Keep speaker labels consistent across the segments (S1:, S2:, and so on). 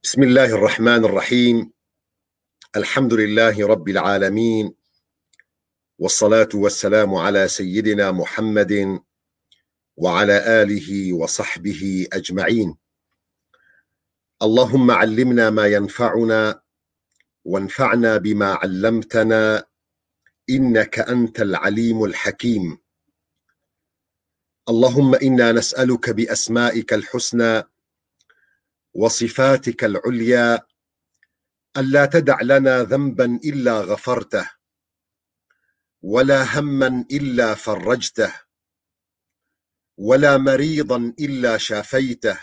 S1: بسم الله الرحمن الرحيم. الحمد لله رب العالمين، والصلاة والسلام على سيدنا محمد وعلى آله وصحبه أجمعين. اللهم علمنا ما ينفعنا وانفعنا بما علمتنا، إنك أنت العليم الحكيم. اللهم إنا نسألك بأسمائك الحسنى وصفاتك العليا ألا تدع لنا ذنبا إلا غفرته، ولا هما إلا فرجته، ولا مريضا إلا شافيته،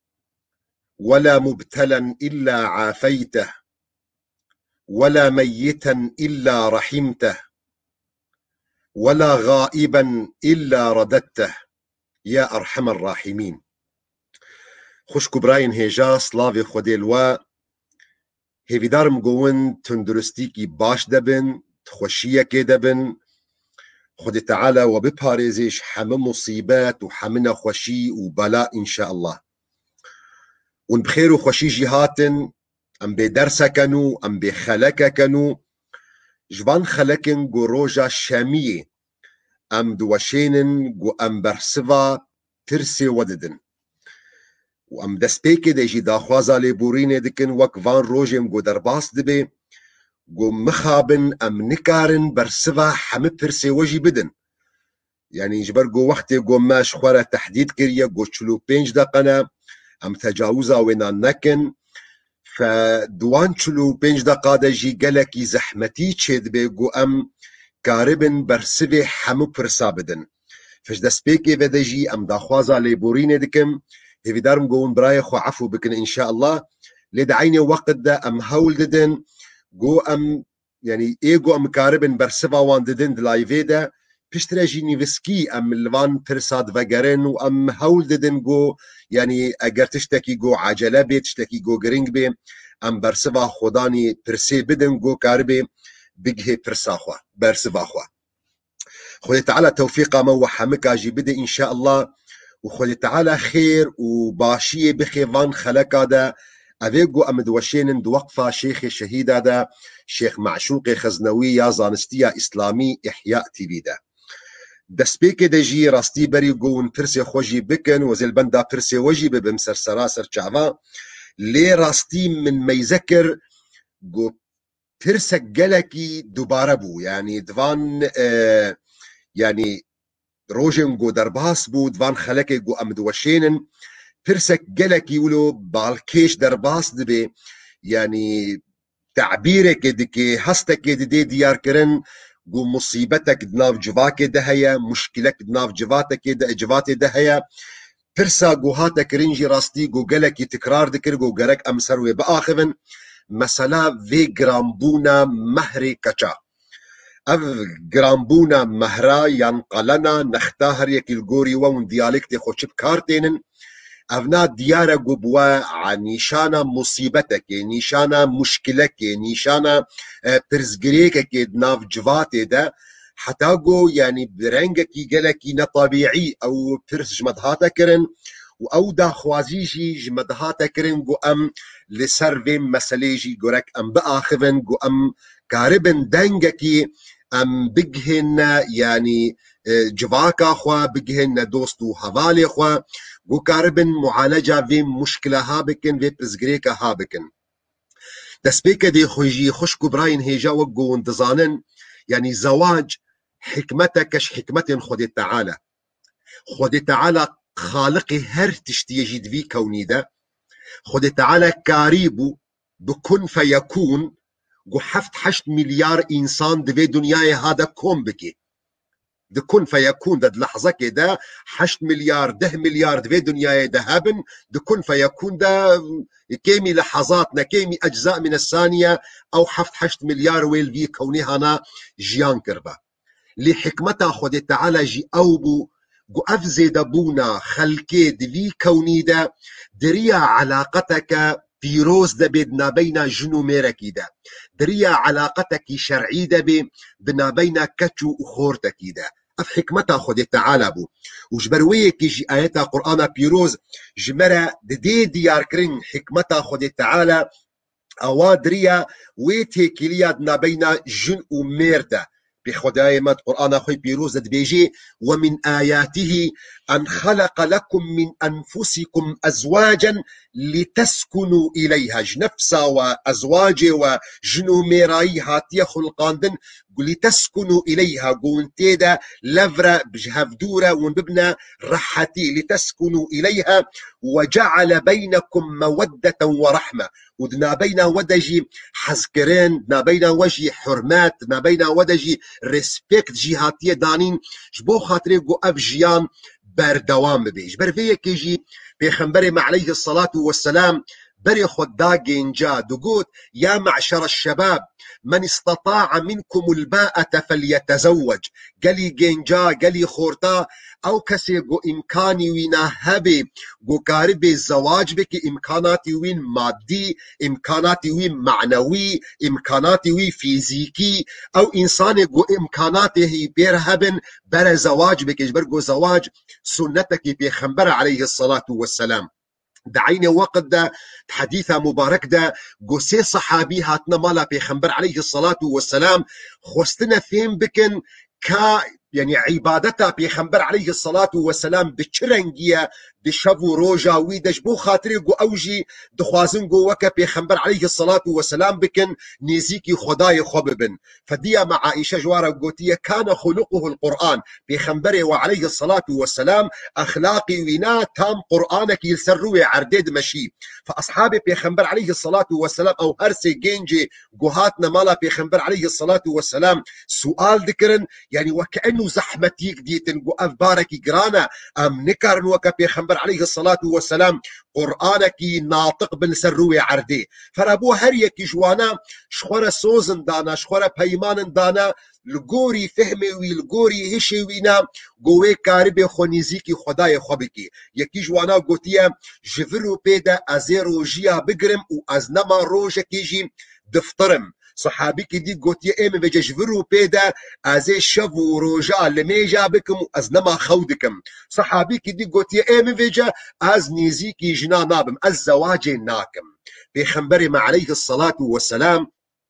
S1: ولا مبتلا إلا عافيته، ولا ميتا إلا رحمته، ولا غائبا إلا رددته يا أرحم الراحمين. خوش كبراين هيجا سلاوي خوديلوا هيفيدارم قوون تندرستيكي باش دبن تخوشيكي دبن خود تعالى وبباريزيش حم مصيبات وحمنا خوشي وبلاء إن شاء الله. ونبخير وخوشي جهاتن ام بدرسه كانوا ام بخلكه كانوا جوان خلكن جو روجا شامية ام دوشينن جو ام برسفا ترسي وددن وام دسبيكي ديجي داخوازا لبورين دكن وك فان روجم جو درباس دبي جو مخابن ام نكارن برسفا حمد ترسي وجي بدن يعني جبر جو وقت جو ماش خوارا تحديد كريا جو چلو 5 دقنا ام تجاوزا وينا نكن فدوان چلو 5 دقا دا جي گلکی زحمتي چید بي گو ام کاربن برسوه حمو پرسا بدن فش دسپیکی و دا جي ام داخوازا ليبورين دكم هفيدارم گوون براي خو عفو بكن ان شاء الله لدعيني وقت دا ام هول ددن گو ام يعني ايگو ام کاربن برسوه وان ددن دلايفي دا پشترا جي نيفسكي ام الوان پرساد وگرن و ام هول ددن گو يعني اگر تشتكي جو عجله بي تشتكي جو گرنگ بي ام برسوا خداني پرسي بدن جو كاربي بگه پرساخوا برسوا خوا خود تعالى توفيقا مو حمكا جي بده ان شاء الله وخود تعالى خير وباشيه بخيفان خلقا دا اويگو ام دوشينن دوقفا شيخ شهيدا دا شيخ معشوق خزنوي يا زانستيا اسلامي احياء تي بي دا دسپیک دجی راستی بری گون پرسه خوشی بکن و زل بندا پرسه وجی ببم سراسر چعوا لی راستی من میذکر گو پرسه گلکی دوباره بو يعني دوان يعني روجن گو درباس بو دوان خلک گو امدوشینن پرسه گلکی ولو بالکیش درباس دبی يعني تعبیرک دکی هستک دی دیار کرن گو مصیبتك دناف جواك دهيا مشكلك دناف جواتك دهيا پرسا گو هاتا کرنجي راستي گو گلك تكرار دكر گو گرك امسر و بآخفن مسلا في گرامبونا مهري كچا اف گرامبونا مهرا ينقلنا نختاهر يكي الگوري وون ديالكتي خوشب كارتينن افنا ديارة قبوة عن نيشانا مصيبتك نيشانا مشكلك نيشانا برزقريك دناف جواتي ده حتى قو يعني برنجك يقلكي نطبيعي او برز جمدهاتا كرن او دا خوازيجي جمدهاتا كرن قو ام لسرفين مساليجي قرك ام بآخفن قو ام كاربن دنجكي ام بجهن يعني جواكا خوا بجهن دوستو حوالي خوا گو کاربن معالجه و مشکله ها بکن و پرزگریکه ها بکن دسپیک دی خویجی خوش کبراین هیجا و گو انتظانن يعني زواج حكمتكش حكمة خود تعالى خالق هر تشتي يجد في كوني ده خود تعالى كاريبو بكن فيكون جو حفت 8 مليار انسان دفي دنياي هذا كون بكي ده كن فيكون ده لحظة كده 8 مليار 10 مليار دفي دنيا ده هابن ده كن فيكون ده كيمي لحظاتنا كيمي أجزاء من الثانية أو حفت 8 مليار ويل في كوني هنا جيان كربا لحكمتها خود تعالى جي أوبو جو أفزي دبونا خلقي دفي كوني ده دريا علاقتك بيروز ده بدنا بين جنو ميركي ده دريا علاقتك شرعي ده بنا بين كتشو وخورتك ده اف حكمتها خود تعالى بو وجبرويه كيجي آيات قرآن بيروز جمرة دي ديار كرين حكمتها خود تعالى اوادريا ويتيكيليا بين جن وميردا بخداي مد قرآن أخوي بيروز بيجي ومن آياته أن خلق لكم من أنفسكم أزواجا لتسكنوا إليها جنفسا وأزواجي وجنو ميراي هاتيا خلقاندن لتسكنوا إليها قون تيدا لفرة بجهفدورة ونبنى رحتي لتسكنوا إليها وجعل بينكم مودة ورحمة ودنا بين ودجي حزكرين دنا بين وجي حرمات دنا بين ودجي ريسبكت جهاتية دانين جبو خاطري قو أف جيان بردوام بيج برفيه كيجي بيخنبري عليه الصلاة والسلام بري خدا جينجا دقوت يا معشر الشباب من استطاع منكم الباءة فليتزوج قالي جينجا قالي خورتا او كسي قو امكاني وينا هبي قو كاربي الزواج بك امكاناتي وين مادي امكاناتي وين معنوي امكاناتي وين فيزيكي او انساني قو امكاناته بيرهبن بر زواج بك برقو زواج سنتك بيخنبر عليه الصلاة والسلام دعيني وقت ده حديثة مبارك ده قسي صحابي هاتنا مالا بيخنبر عليه الصلاة والسلام خوستنا فين بكن كا يعني عبادتها بيخنبر عليه الصلاة والسلام بچرنجية دشفو روجا ويدش بو خاطري قو اوجي دخوازن قو وكا بيخنبر عليه الصلاة والسلام بكن نيزيكي خداي خببن فديا مع عائشة جوارة قوتية كان خلقه القرآن بيخنبري وعليه الصلاة والسلام أخلاقي وينا تام قرآنك يلسروي عرديد مشي فأصحابي بيخنبر عليه الصلاة والسلام أو هرسي جينجي قوهاتنا مالا بيخنبر عليه الصلاة والسلام سؤال ذكرن يعني وكأنه زحمتيك ديتن قو أفبارك قرانا أم نكرن وكا بيخنبر عليه الصلاة والسلام قرآنك ناطق بن سروي عردي فرابو هريك جوانا شخورة سوزن دانا شخورة بيمان دانا لگوری فهمی وی لگوری هشی وینا گوه کاربی خونیزیکی خدای خوبکی یکی جوانا گوتیه جفرو پیدا از روژیا بگرم و از نما روژه کیجی دفترم صحابي كدي قوتي ايم بيجا جفرو بيدا ازي شفو روجا لميجا بكم از نما خودكم صحابي كدي قوتي ايم بيجا از نيزيكي جنا نابم از زواج ناكم بيخنبري ما عليه الصلاة والسلام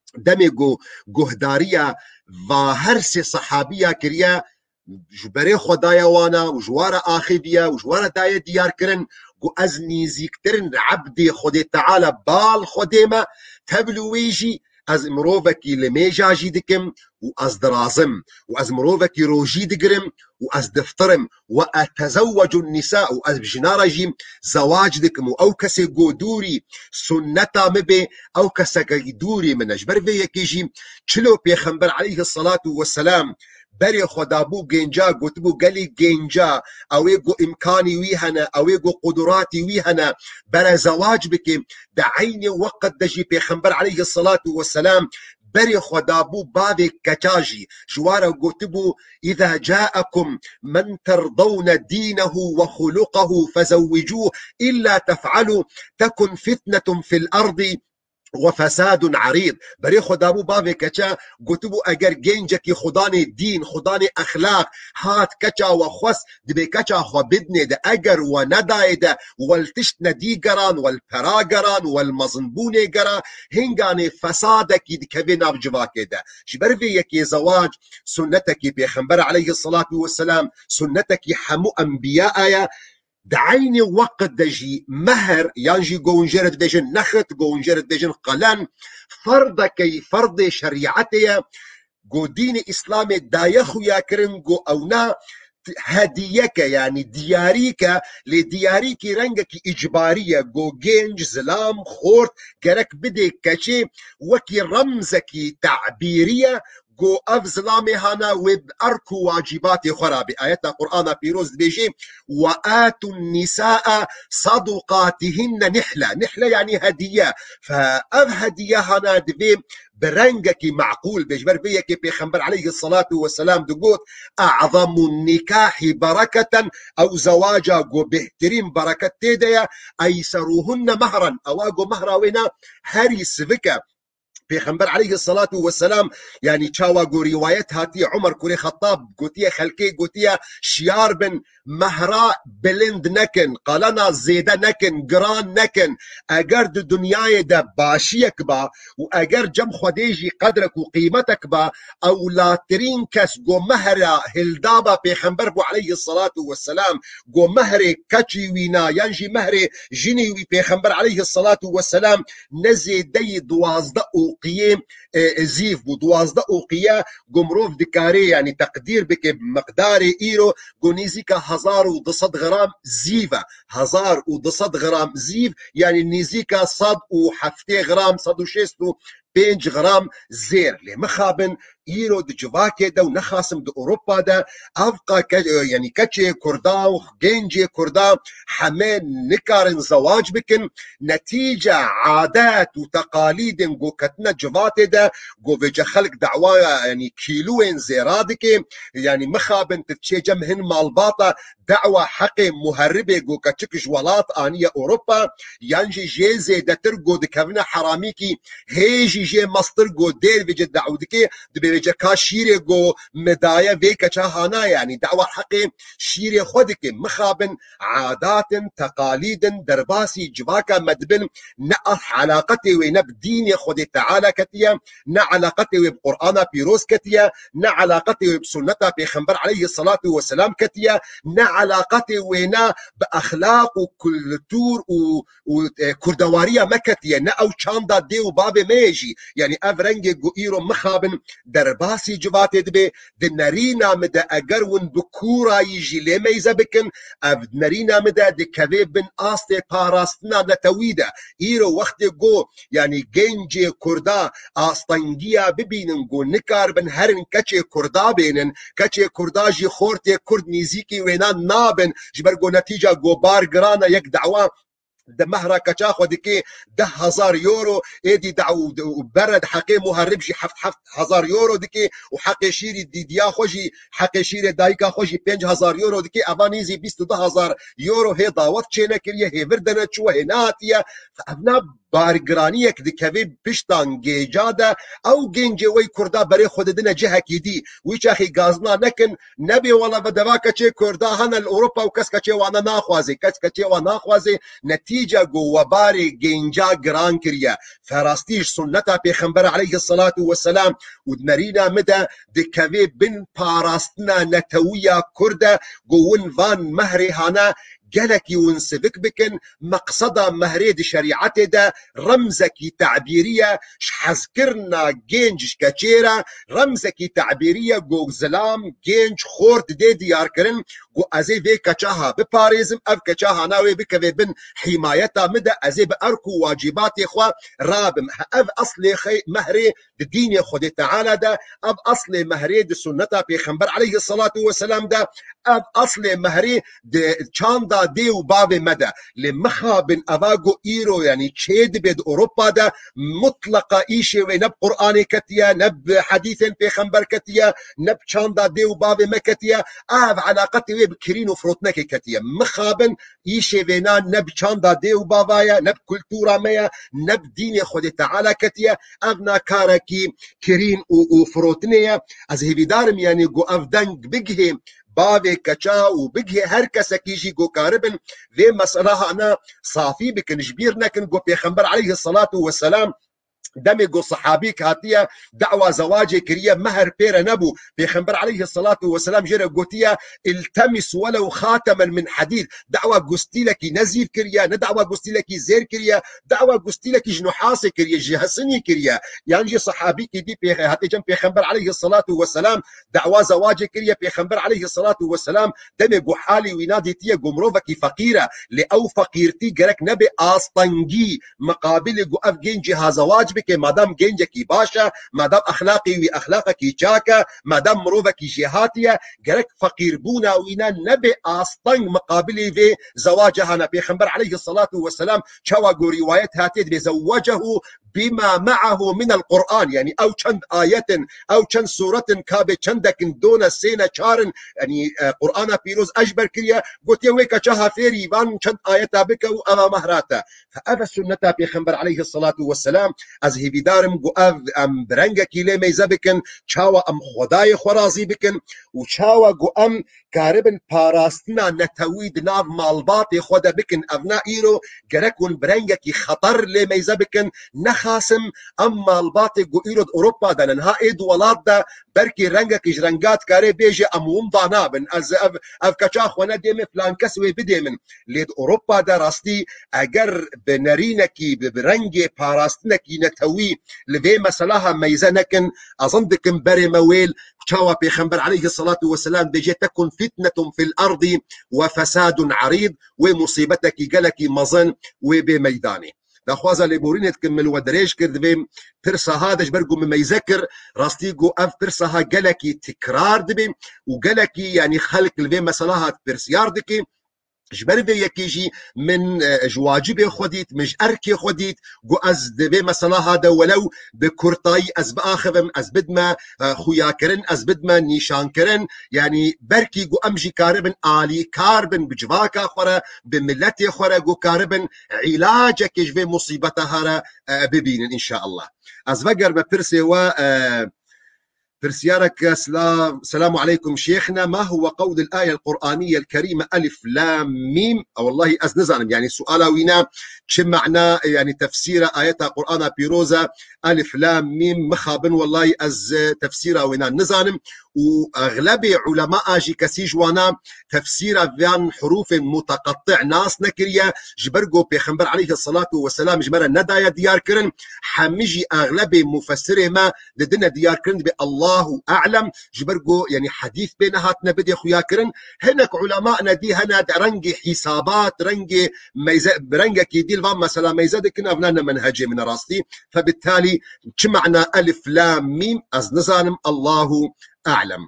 S1: دمي قهداريا و هرسي صحابيا كريا جبري خدايا وانا وجوارا آخذيا وجوارا دايا ديار كرن قو از نيزيكترن عبدي خدي تعالى بال خديما تبلو ويجي از مروفكي لميجا جي دكم واز درازم واز مروفكي روجي دقرم واز دفترم واتزوج النساء واز بجنارة جيم زواج دكم او كسي قودوري سنتا مبي او كسي قودوري من اجبر في يكيجي چلو بيخنبر عليه الصلاة والسلام بري خدابو جينجا قتبو قالي جينجا اويقو امكاني ويهنا اويقو قدراتي ويهنا بلا زواج بك دعيني وقت دجي بيخنبر عليه الصلاة والسلام بري خدابو بابي كتاجي جوارا قتبو إذا جاءكم من ترضون دينه وخلقه فزوجوه إلا تفعلوا تكن فتنة في الأرض وفساد عريض بري خدابو بافي كچا قتبو اگر جنجكي خداني دين خداني اخلاق هات كچا وخوس دبي كچا خو بدني ده اگر ونداي ده والتشت ندي قران والپرا قران والمظنبوني قرا هنگاني فسادك دكبنا بجواكي ده جبر في يكي زواج سنتك بيخنبر عليه الصلاة والسلام سنتك حمو انبياء دعيني وقت دجي مهر يانجي قونجرد بيجن نخت قونجرد بيجن قلن فرض كي فرض شريعتي قو دين إسلامي دايخو يا كرنقو أو نا هديك يعني دياريك لدياريك رنجك إجبارية قو جينج زلام خورت كرك بدي كشي وكي رمزك تعبيرية قو اف ظلامي هانا وبأركو واجبات خرابي آيات قرآن بيروز بيجي وآتوا النساء صدقاتهن نحلة يعني هدية فأف هدية هانا دبي برنجك معقول بيجبر بيك بيخنبر عليه الصلاة والسلام دقوت أعظم النكاح بركة أو زواجا قو بهترين بركة تيديا أيسروهن مهرا أواقو مهرا وينا هري سفكا پیغمبر عليه الصلاة والسلام يعني چاوا گو روایت هاتی عمر کوری خطاب گوتیه خلکی گوتیه شیار بن مهرا بلند نکن قالنا زیده نکن گران نکن اگر د دنیای ده باشیک با و اگر جم خودیجی قدرک و قیمتک با اولاترین کس گو مهرا هلدابا پیغمبر بو عليه الصلاة والسلام گو مهر کچی وینا یعنی مهر جنی وی پیغمبر عليه الصلاة والسلام نزیده دوازده اوقیه زیف بو دوازده اوقیه گمروف دکاری يعني تقدیر بك مقدار ايرو گونیزیکا 1200 غرام زیفه 1200 غرام زیف يعني نيزيكا 107 غرام 105 غرام زير لمخابن ايرو د جواكي دا ونخاسم د اوروبا دا افقا يعني كاتشي كردا وجنجي كردا حمان نكارن زواج بكن نتيجة عادات وتقاليد جو كتنا جواتي دا جو فيجا خلق دعوة يعني كيلوين زيرادكي يعني مخابن تتشي جمهن مالباطة دعوة حقي مهربة جو كتشك جوالات آنية اوروبا يانجي جيزي دا ترقو دكافنا حراميكي هيجي جي مصدر جو دير فيجا دعوة دكي بيجا كاشيري جو مدايا فيكا چاهانا يعني دعوة حقي شيري خودك مخابن عادات تقاليد درباسي جواكا مدبن نأح علاقتي ونب دين خود تعالى كتيا نا علاقتي وبقرآن بيروس كتيا نا علاقتي وبسنة بيخنبر عليه الصلاة والسلام كتيا نا علاقتي ونا بأخلاق وكولتور وكردوارية مكتيا نا أو چاندا دي وبابي ميجي يعني أفرنجي جو إيرو مخابن درباسي جواتي دبي دنرينا مدى أقرون بكورا يجي لميزة بكن أف نرينا مدى دي كذيب بن آستي باراستنا نتويدا إيرو وقت جو يعني جنجي كردا آستانجيا ببينن جو نكار بن هرن كچه كردا بينن كچه كردا جي خورتي كرد نيزيكي وينان نابن جبرگو نتيجة جو بارگرانا يك دعوة ده مهرا كچا خودكي 10,000 يورو ايدي دعو برد حقي مهرب جي 7,000 يورو دكي وحقي شيري ديديا خوجي حقي شيري دايكا خوجي 5,000 يورو دكي ابانيزي 22,000 يورو هي دعوت چينا كريه هي وردنا چوه هناتيا فابنا بارگرانيك دكوي بشتان جيجادا او جنجي وي كردا بري خوددنا جهكي دي ويچاخي غازنا نكن نبي ولا بدواكا چه كردا هنا الاوروبا وكسكا چه وانا ناخوازي كسكا چه وانا ناخوازي نتيجة جو وباري جنجا جران كريا فراستيش سنتا بيخنبر عليه الصلاة والسلام ودنرينا مدى دكوي بن باراستنا نتويا كردا جوون فان مهري هانا جلكي ونسفك بكن مقصدا مهريد شريعته ده رمزكي تعبيرية حذكرنا جينج كتيرا رمزكي تعبيرية جو زلام جينج خورد دي ديار كرن جو ازي في كچاها بباريزم اف كچاها ناوي بكوي بن حمايتا مدى ازي بأركو واجباتي خوا رابم اف اصلي خي مهري الدين خود تعالى ده اب اصلي مهري دي سنتا بيخنبر عليه الصلاة والسلام ده اب اصلي مهري دي چاندا دي وباب مدى لمخا بن افاغو ايرو يعني تشيد بيد اوروبا ده مطلقه ايشي ونب قراني كتيا نب حديث بيخنبر كتيا نب چاندا دي وباب مكتيا اب علاقتي بكرين وفروتنك كتيا مخابن ايشي ونا نب چاندا دي وبابايا نب كلتورا ميا نب دين خود تعالى كتيا ابنا كاركي كرين وفروتنيا از هيدارم يعني جو افدنج بيجه باوي كچا وبجه هر كسا كيجي جو كاربن في مسألة أنا صافي بكن جبير نكن جو بيخنبر عليه الصلاة والسلام دمي جو صحابي كاتيا دعوة زواجي كريا مهر بير نبو بيخنبر عليه الصلاة والسلام جرى قوتيا التمس ولو خاتما من حديد دعوة قستي لك نزيف كريا ندعوة قستي لك زير كريا دعوة قستي لك جنحاسي كريا جهسني كريا يعني جي صحابي كي دي هاتي جنب بيخنبر عليه الصلاة والسلام دعوة زواجي كريا بيخنبر عليه الصلاة والسلام دمي جو حالي وينادي تيا قمروفكي فقيرة لأو فقيرتي جرك نبي آسطنجي مقابل جو أفجين جها زواج بك مادام جنجكي باشا مادام اخلاقي واخلاقك جاكا مادام مروفك جهاتيا جرك فقير بونا وينا نبي اصطن مقابلي في زواجها نبي خنبر عليه الصلاة والسلام شوا رواية هاتي بزوجه بما معه من القرآن يعني او چند آية او چند سورة كابي چندك دون السينة چارن يعني قرآن بيروز اجبر كريا قلت يويكا چاها فيري وان چند آية بك و اما مهراتا فأفا السنة بيخنبر عليه الصلاة والسلام از هیوی دارم گو ام برنگه کی لی میزه بکن چاوا ام خدای خورازی بکن و چاوا گو ام کاربن پاراستنا نتوید ناف مالبات خود بکن افنا ایرو گرکون برنگه کی خطر لی میزه بکن نخاسم ام مالبات گو ایرو اوروبا دنن ها اید ولاد دا برکی رنگه کیش رنگات کاری بیجه ام ومضانابن از اف کچا خونه دیمه فلان کسوی بدیمن لید اوروبا دا راستی اگر بنرینکی برنگ پاراستنکی نتوی لوی مسلاها میزه نکن اظن دکن بری مویل چاوا پیغمبر علیه الصلاة والسلام بيجي تكن فتنة في الأرض وفساد عريض ومصيبتك قلك مظن وبميداني دخوازا لبورينت كمل ودريج كرد بيم برسا هادش برقو مما يذكر راستيقو اف برسا ها قلكي تكرار دبيم وقلكي يعني خلق لبيم مسلاها برسيار دكي جبر في يكيجي من جواجب خديت مش أركي خديت جو أز دبي مثلا هذا ولو بكرتاي أز بآخذم أز بدما خويا كرن أز بدما نيشان كرن يعني بركي جو أمجي كاربن آلي كاربن بجواكا خورا بملتي خورا جو كاربن علاجك جبي مصيبتها ببين إن شاء الله أز بقر ببرسي و فرسيارك السلام عليكم شيخنا ما هو قول الآية القرآنية الكريمة ألف لام ميم أو والله أزنزانم يعني سؤالا وينا شو معنى يعني تفسير آياتها قرآن بيروزا ألف لام ميم مخابن والله أز تفسيرها وينا نزانم واغلب علماء جي كسيج وانا تفسير بيان حروف متقطع ناس نكريا جبرجو بيخنبر عليه الصلاة والسلام جمرا ندايا ديار كرن حمجي اغلب مفسره ما لدنا ديار كرن بالله اعلم جبرجو يعني حديث بينها نبدي خويا كرن هناك علماء ندي هنا رنجي حسابات رنجي برنجة كيديل فام مثلا ميزاد كنا بنانا منهجي من راستي فبالتالي معنى الف لام ميم از نزانم الله أعلم.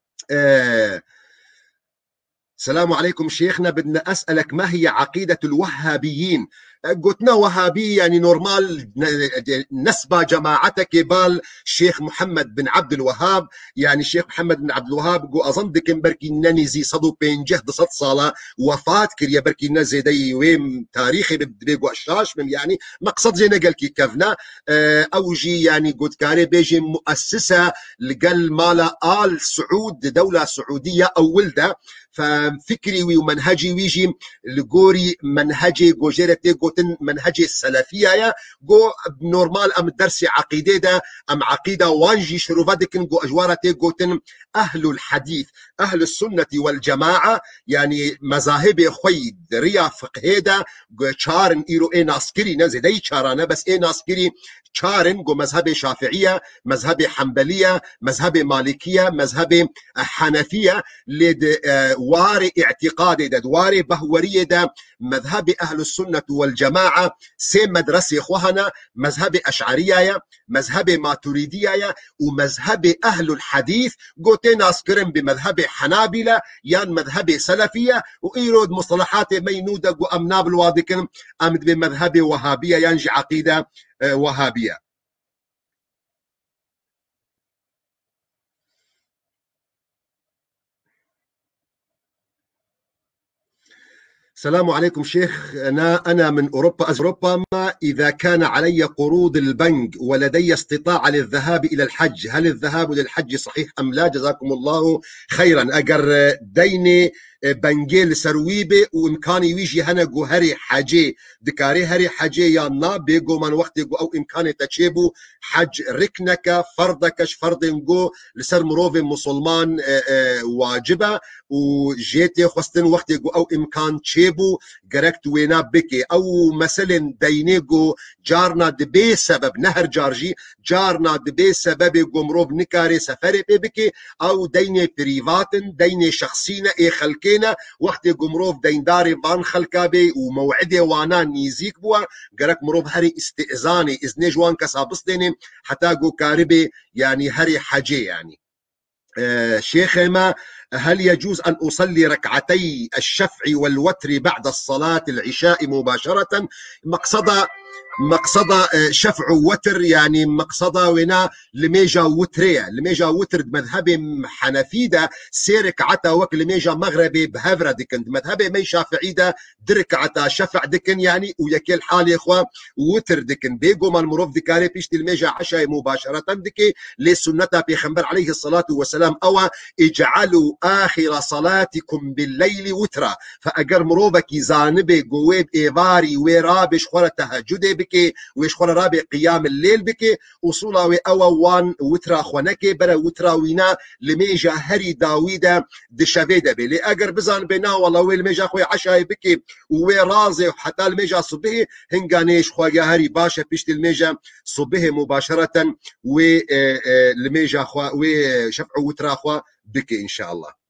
S1: السلام عليكم شيخنا بدنا أسألك ما هي عقيدة الوهابيين؟ قلتنا وهابي يعني نورمال نسبة جماعتك بال شيخ محمد بن عبد الوهاب يعني الشيخ محمد بن عبد الوهاب قو أظن دكن بركي ننزي صدو بين جهد صد صالة وفاة كريا بركي نزي دي ويم تاريخي بيقو أشاش يعني مقصد زي نقل كي كفنا أوجي يعني قلت كاري بيجي مؤسسة لقل مالا آل سعود دولة سعودية أو ولدة ففكري ومنهجي ويجي لقوري منهجي جوجيرتي قوتن منهجي السلفية يا جو نورمال أم درسي عقيدة دا أم عقيدة وانجي شروفادكن جو أجوارتي قوتن أهل الحديث أهل السنة والجماعة يعني مذاهب خوي ريا فقهيدا شارن إيرو إيه ناسكري نزي دي شارانا بس إيه ناسكري شارن جو مذهب شافعية مذهب حنبلية مذهب مالكية مذهب حنفية لد واري اعتقادي دا واري بهورية دا مذهب أهل السنة والجماعة سي مدرسة خوهنا مذهب أشعرية مذهب ماتريدية ومذهب أهل الحديث قوتين أسكرم بمذهب حنابلة يان مذهب سلفية وإيرود مصطلحات مينودة وأمناب الواضكن أمد بمذهب وهابية ينجي عقيدة وهابية. السلام عليكم شيخ أنا من أوروبا ما إذا كان علي قروض البنك ولدي استطاعة للذهاب إلى الحج هل الذهاب للحج صحيح أم لا؟ جزاكم الله خيرا. أجر ديني بنجيل سرويبه وإمكاني ويجي هنا جو هري حاجي دكاري هري حاجي يا نا بيجو من وقت جو أو إمكاني تشيبو حج ركنك فردكش فردن جو لسر مروف مسلمان واجبة وجيتي خستن وقت جو أو إمكان تشيبو جركت وينا بكي أو مثلا دينيجو جارنا دبي سبب نهر جارجي جارنا دبي سبب جو مروف نكاري سفري بكي أو ديني بريفاتن ديني شخصينا إيه خلكي وقت قمروف دينداري بان خلكابي وموعدي وانا نيزيك بوا قرك مروف هري استئذاني إذن جوان كسابستيني حتى قو كاربي يعني هري حاجي يعني. شيخنا هل يجوز أن أصلي ركعتي الشفع والوتر بعد الصلاة العشاء مباشرة؟ مقصد مقصدة شفع وتر يعني مقصدة ونا لميجا وترية لميجا وتر مذهبي حنفيدة سيرك عتا وك لميجا مغربي بهفرة دكن مذهبي مي شافعي ده درك عتا شفع دكن يعني ويكيل حالي إخوة وتر دكن بيقو ما المروف دكاري بيشتي الميجا عشاء مباشرة دكي لسنة بيخنبر عليه الصلاة والسلام أو اجعلوا آخر صلاتكم بالليل وترا فأجر مروفك زانبي قويب إيفاري ورابش خورة تهجد بكي ويش خورة رابي قيام الليل بكي وصولا وان وترا خونكي برا وترا وينا لميجا هري داويدا دشافيدا بي لأجر بزان بنا والله ويلميجا خوي عشاي بكي ورازي حتى الميجا صبه هنغانيش خويا هري باشا بيشت الميجا صبه مباشرة ولميجا خوا وشفع وترا خوا بكي إن شاء الله.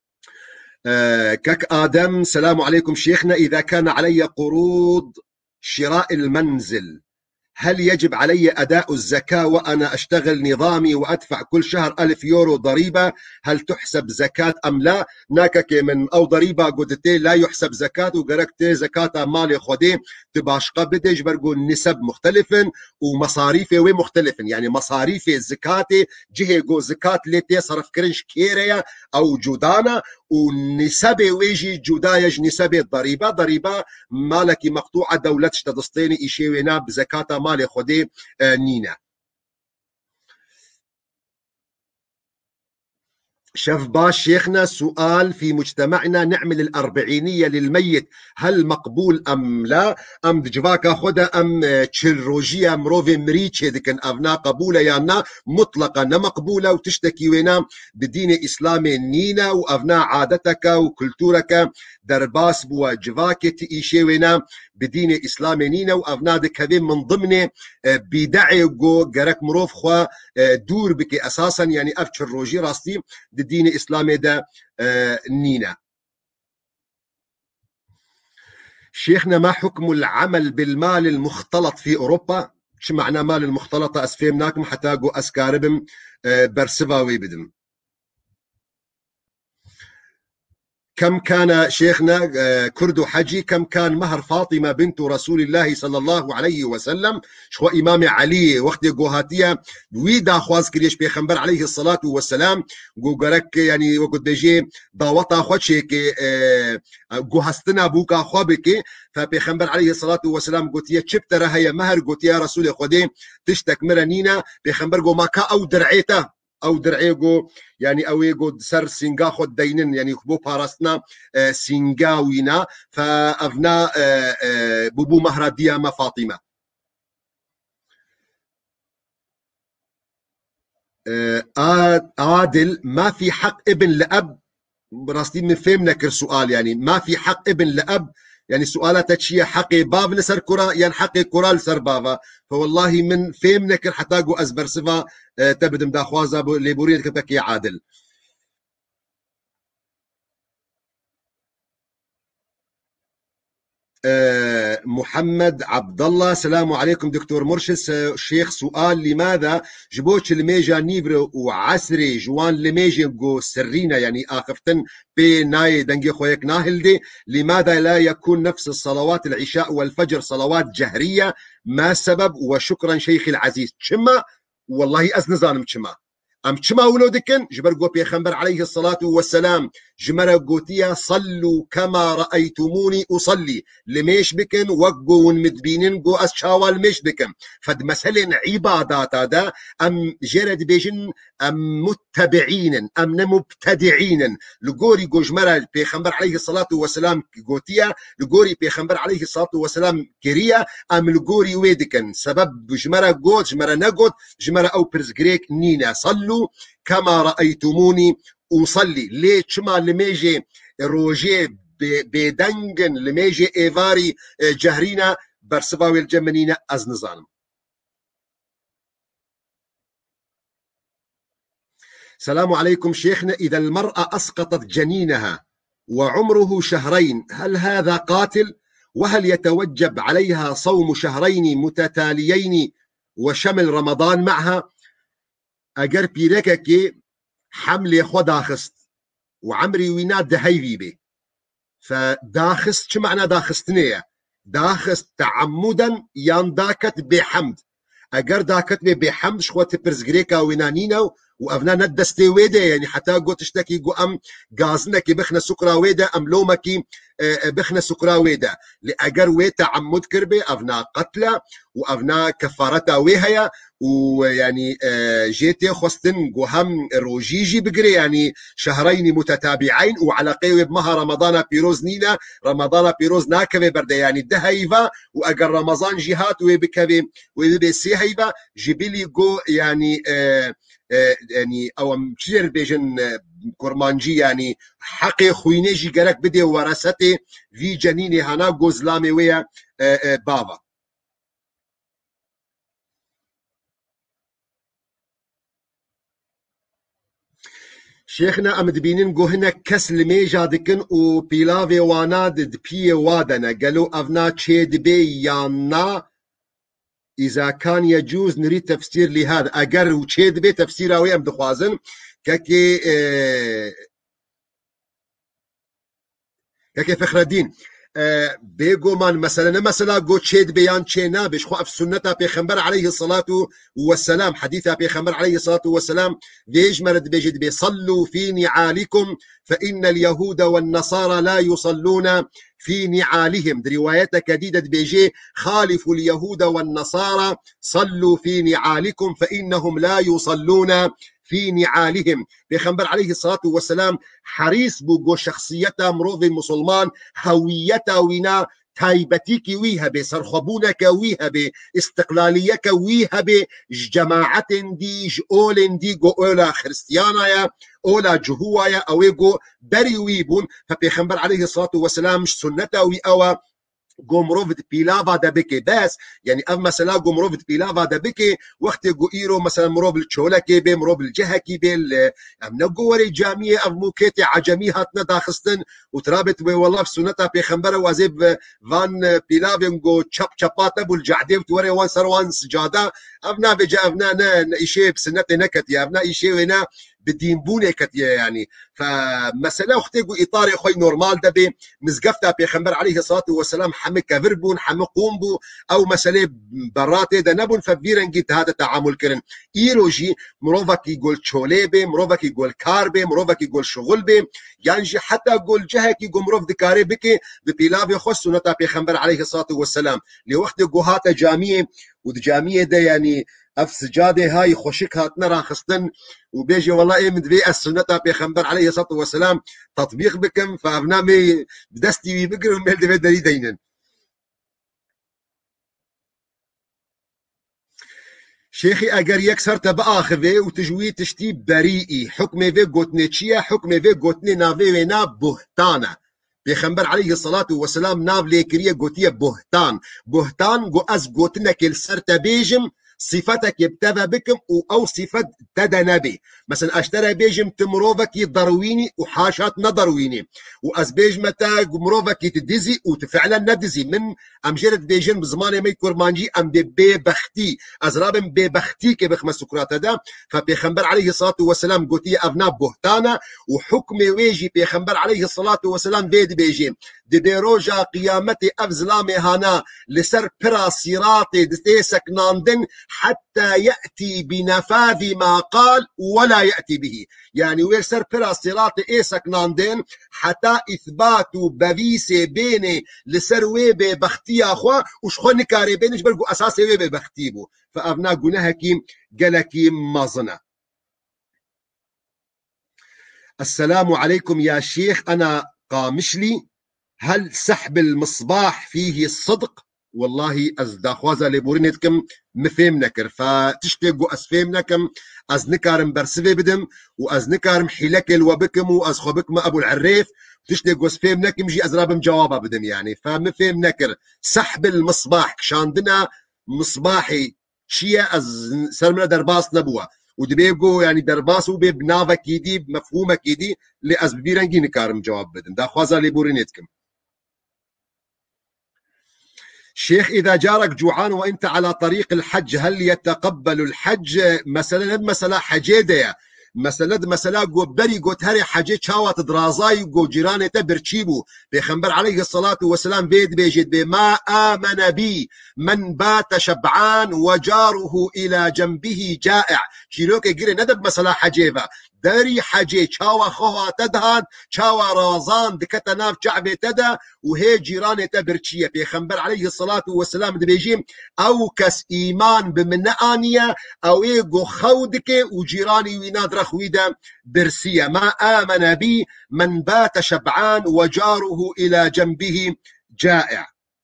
S1: كك آدم السلام عليكم شيخنا، إذا كان علي قروض شراء المنزل هل يجب علي أداء الزكاة وأنا أشتغل نظامي وأدفع كل شهر 1000 يورو ضريبة؟ هل تحسب زكاة أم لا؟ ناكك من أو ضريبة قدتي لا يحسب زكاة وقركت زكاة مالي خدي تباشقة بديش برقو النسب مختلفا ومصاريفي ومختلفا يعني مصاريفي الزكاة جهة جو زكاة لتي صرف كرنش كيريا أو جودانا ونسبة ويجي جودايج نسبة ضريبة مالك مقطوعة دولتش تدستيني إشي وينا بزكاة مالي خدي نينا. شف باش شيخنا سؤال في مجتمعنا نعمل الأربعينية للميت هل مقبول أم لا؟ أم دجواكا خدا أم تشيروجيا مروفي مريتشي دكن أفنا قبولة يانا مطلقة نمقبولة وتشتكي وينا بدين إسلامي نينا وأفنا عادتك وكلتورك درباس بوا جواكي تئيشي وينا بدين إسلامي نينا وأفنا دكهذين من ضمن بدعي جو جرك مروف خوا دور بكي أساسا يعني أف تشيروجي راستي الدين الإسلامي ده نينا. شيخنا ما حكم العمل بالمال المختلط في أوروبا؟ شو معنى مال المختلطة أسفيمناكم حتى جو أسكاربم برسفا ويبدم. كم كان شيخنا كردو حجي كم كان مهر فاطمة بنت رسول الله صلى الله عليه وسلم شو إمام علي وقت جوهاتية ويدا خواز كريش بيخنبر عليه الصلاة والسلام جو جرك يعني وقت بيجي ضاوطا خوشيك جوهستنا بوكا خوابك فبيخنبر عليه الصلاة والسلام قلت يا شبتر هي مهر قلت يا رسول خدي تشتك مرنينا بيخنبر جو ماكا أو درعيته او درعيغو يعني اويغو سر سينغا خود دينن يعني بو باراستنا سينغاوينا فافنا بوبو مهراديا ما فاطمه. عادل ما في حق ابن لاب راستين من فهم نكر سؤال يعني ما في حق ابن لاب يعني سؤالات تشيا حقي باب لسر كرة يعني حقي كرة لسر بابا فوالله من فهم نكر حتى جو أزبر صفا تبدم دا خوازا لبورين كتك يا عادل. محمد عبد الله السلام عليكم دكتور مرشد شيخ سؤال لماذا جبوش الميجا نيفرو وعسري جوان الميجا جو سرينا يعني آخفتن بي ناي دنجي خويك ناهل دي لماذا لا يكون نفس الصلوات العشاء والفجر صلوات جهرية ما السبب وشكرا شيخي العزيز شما والله أزنزانم شما أم تشما ولودكن جبرقو بيخنبر عليه الصلاة والسلام جمرة قوتيا صلوا كما رأيتموني أصلي لميش بكن وقو مدبينين قو أسشاوال ميش بكن فد مسألة عبادات هذا أم جرد بيجن أم متبعين أم مبتدعين لقوري قو جمرة بيخنبر عليه الصلاة والسلام قوتيا لقوري بيخنبر عليه الصلاة والسلام كريا أم لقوري ويدكن سبب جمرة قوت جمرة نقوت جمرة أو برزقريك نينا صلوا كما رأيتموني أصلي ليه شما لميجي روجي بدنجن لميجي إيفاري جهرينا برسفاوي الجمنينة أزنزانم. السلام عليكم شيخنا إذا المرأة أسقطت جنينها وعمره شهرين هل هذا قاتل؟ وهل يتوجب عليها صوم شهرين متتاليين وشمل رمضان معها؟ أجر بيركك حملي خو داخست وعمري وينات دهيفي بي فداخست شو معنى داخستنية داخست تعمدا يان داكت بحمد اگر داكت بحمد شخوت برزغريكا وينانينا وافنا ندستي ويدا يعني حتى قلت تشتكي قو ام غازنكي بخنا سكرا ويدا ام لومكي بخنا سكرا ويدا لاجر وي تعمد كربي افنا قتلى وافنا كفارتا ويهيا ويعني جيتي خستن قوهم روجيجي بقري يعني شهرين متتابعين وعلى قيوي بمها رمضان بيروز نينا رمضان بيروز ناكبه برده يعني ده هيفا واجر رمضان جهات ويبكبه ويبسي هيفا جبلي قو يعني يعني او مشير بيجن كورمانجي يعني حقي خوينيجي قالك بدي ورثتي في جنيني هنا قوزلامي ويا بابا شيخنا ام دبينين قو هنا كسل ميجا دكن و بيلافي وانا دبي وادنا قالوا افنا تشيد بي يانا إذا كان يجوز نريد تفسير لهذا أجر وشيد بي تفسيره ويا مدخوازن كاكي كاكي فخر الدين بيجو من مثلا قو تشيد بيان تشينا بيش خو في سنة بيخمبر عليه الصلاة والسلام حديث بيخمبر عليه الصلاة والسلام ليش مرد بيجد بيصلوا في نعالكم فإن اليهود والنصارى لا يصلون في نعالهم روايات كديدة بيجي خالفوا اليهود والنصارى صلوا في نعالكم فإنهم لا يصلون في نعالهم بيخمبر عليه الصلاة والسلام حريص بوغو شخصيته مروض مسلمان هويته وينا تايبتيك ويها بسرخبونك ويها باستقلاليك ويها بجماعة دي جؤول دي جؤولا خريستيانا اولا جهوايا اويجو بريويبون فبيخمبر عليه الصلاة والسلام سنته ويأوا قومروفت بيلافا دبكي بس يعني اف مثلا قومروفت بيلافا دبكي وقت قويرو مثلا مروف الشولكي بي مروف الجهكي بي امنا قوري جامية اف موكيتي عجمي هاتنا داخستن وترابط بي والله في سنتها بيخنبرة وازيب فان بيلافين قو تشاب تشاباتا بالجعدي وتوري وان سروان سجادة افنا بجا افنا ايشي بسنتي نكت يا افنا ايشي وينا بدين بوني كتيا يعني فمثلا اختي اطاري خوي نورمال دبي مزقفتا بيخنبر عليه الصلاه والسلام حمي كفربون حمي قومبو او مثلا براتي دنبون فبيرن جيت هذا التعامل كرن ايروجي مروفك يقول تشوليبي مروفك يقول كاربي مروفك يقول شغلبي يعني حتى يقول جهك يقول مروف دكاري بكي ببيلافي خص نتا بيخنبر عليه الصلاه والسلام لوقت قهات جاميه ودجاميه ده يعني اف سجاده هاي خوشك هاتنا راخستن وبيجي والله ايه مدبي السنه بيخنبر عليه الصلاه والسلام تطبيق بكم فابنامي بدستي بقر ومل دبي دري دينن شيخي اگر يكسر تباخذه وتجوي تشتي بريئي حكمي في قوتني تشيا حكمي في قوتني نافي وينا بهتانه بيخنبر عليه الصلاة والسلام ناف ليكريه قوتيه بهتان بهتان قو از قوتنك السرت بيجم صفتك يبتدى بكم او صفة تدنبي مثلا اشترى بيجم تمروفك يضرويني وحاشات نضرويني واز بيجمتا مروفك يتدزي وفعلا ندزي من امجرد بيجن بزمان ما كورمانجي ام ببختي ازرابم ببختي كي بخمس سكرات دا فبيخنبر عليه الصلاة والسلام قوتيه افنا بهتانه وحكم ويجي بيخنبر عليه الصلاة والسلام بيد بيجي دي بيروجا قيامتي افزلامي هانا لسر برا صراطي دستيسك ناندن حتى يأتي بنفاذ ما قال ولا يأتي به يعني ويرسر برا صراطي ايسك ناندن حتى اثباتو بفيسي بيني لسر ويبي بختي اخوا وشخو نكاري بينش برقو اساسي ويبي بختيبو فابنا قناهكي قلكي مازنا. السلام عليكم يا شيخ انا قامشلي هل سحب المصباح فيه الصدق؟ والله از داخوازا لبورينتكم مفهم نكر فتشتقوا اسفهم نكم از نكارم برسفي بدم واز نكارم حيلكل وبكم واز خوبكم ابو العريف تشتقوا اسفهم نكم جي ازرابم جوابا بدم يعني فمفهم نكر سحب المصباح شاندنا مصباحي شيا از سرمنا درباس نبوه ودبيجو يعني درباسو ببنافا كيدي بمفهومه كيدي لاز ببيرنجي نكارم جواب بدم داخوازا لبورينتكم. شيخ إذا جارك جوعان وأنت على طريق الحج هل يتقبل الحج؟ مثلا حجيدة مثلا گو بری گو هر حجه چاوات درازای گو جیران تا برچی بو پیغمبر علیه الصلاة والسلام بيد بيجد بما آمن بي من بات شبعان وجاره إلى جنبه جائع شیروک گیره ندب مثلا حجه با داری حجه چاوا خواه تدهان چاوا رازان دکت ناف جعبه تدا و هی جیران تا برچیه پیغمبر علیه الصلاة والسلام دبیجیم او کس ایمان بمن آنیه او ایگو خودک و جیرانی ویناد رخویده برسیه ما آمن بی من بات شبعان وجاره إلى جنبه جائع.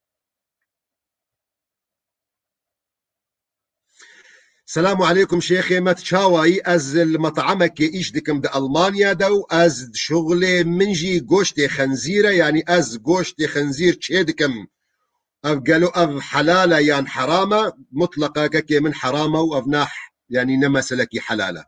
S1: السلام عليكم شيخي ما تشاوي از المطعمك ايش دكم دا المانيا دو از شغل منجي قوشت خنزيرة يعني از قوشت خنزير تشيدكم اف قالوا اف حلالة يعني حرامة مطلقة كي من حرامة وافناح يعني نمسلكي حلالة.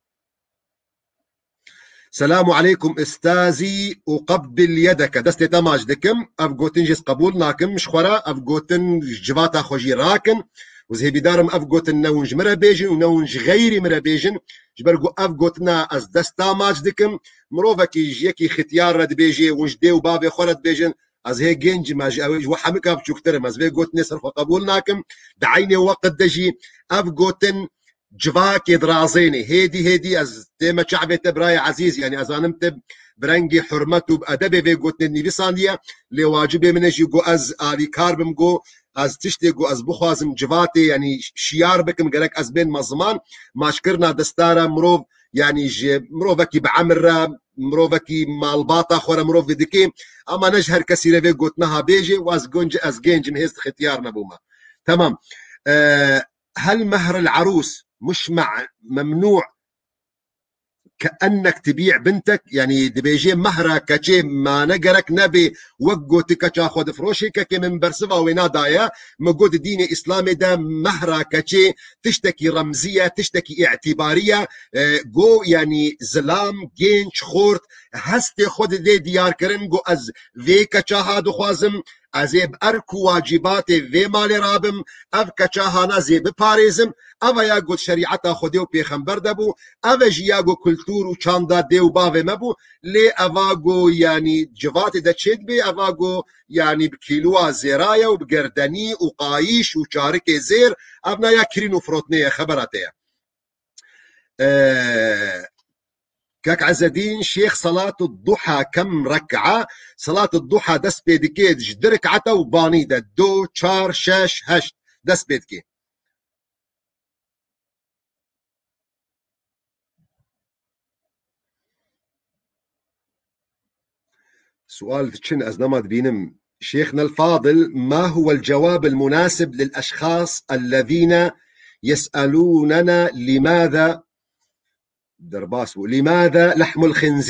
S1: السلام عليكم استاذي اقبل يدك دستي تماج دكم اف قوتن جيس قبول ناكم مش خورا اف قوتن جواتا خوجي راكن وزهي بدارم اف قوتن نونج مرا بيجن ونونج غيري مرا بيجن جبرقو اف قوتنا از دستا ماج دكم مروفكي جيكي ختيار رد بيجي ونج ديو بابي خورد بيجن از هي جنج ماج اوج وحمك اف شكترم از بي قوتني صرف قبول ناكم دعيني وقت دجي اف قوتن جواكي درازيني هيدي از تيمة شعبي تبراي عزيز يعني از انمت برنگي حرمته بأدبي بي قوتني بسانية لواجبي منجي قو از آلي كاربم قو از تشتي قو از بخوازم جواتي يعني شيار بكم قالك از بين مزمان ما شكرنا دستارة مروف يعني مروفكي بعمر مروفكي مالباطا خورا مروف دكي اما نجهر كسيرة بي قوتناها بيجي واز جونج از جينج مهيست ختيار نبوما تمام. هل مهر العروس مش ممنوع كأنك تبيع بنتك يعني دبيجي مهرة كشي ما نقرك نبي وقو تكا خود فروشي كي من برسفا وينا دايا مقود ديني إسلامي ده مهرة كشي تشتكي رمزية تشتكي اعتبارية قو يعني زلام جينش خورت هستي خود دي ديار كرن قو از في كشا هادو خوازم ازيب اركو واجباتي في مالي رابم اف كچاهانا زيب باريزم اوا ياغو شريعتا خوديو بيخمبر دبو اوا جياغو كولتور و چاندا ديو باوي مبو لي اواغو يعني جواتي دا تشيد بي اواغو يعني بكيلوا زيرايا وبقردني وقايش وشارك زير ابنا يا كرينو فروتني خبراتي. كاك عز الدين شيخ صلاة الضحى كم ركعة؟ صلاة الضحى دس بيدكي جدرك عتا وبانيدا دو چار شش هشت دس بيدكي. سؤال تشن أزنمات بينم شيخنا الفاضل ما هو الجواب المناسب للأشخاص الذين يسألوننا لماذا لماذا لحم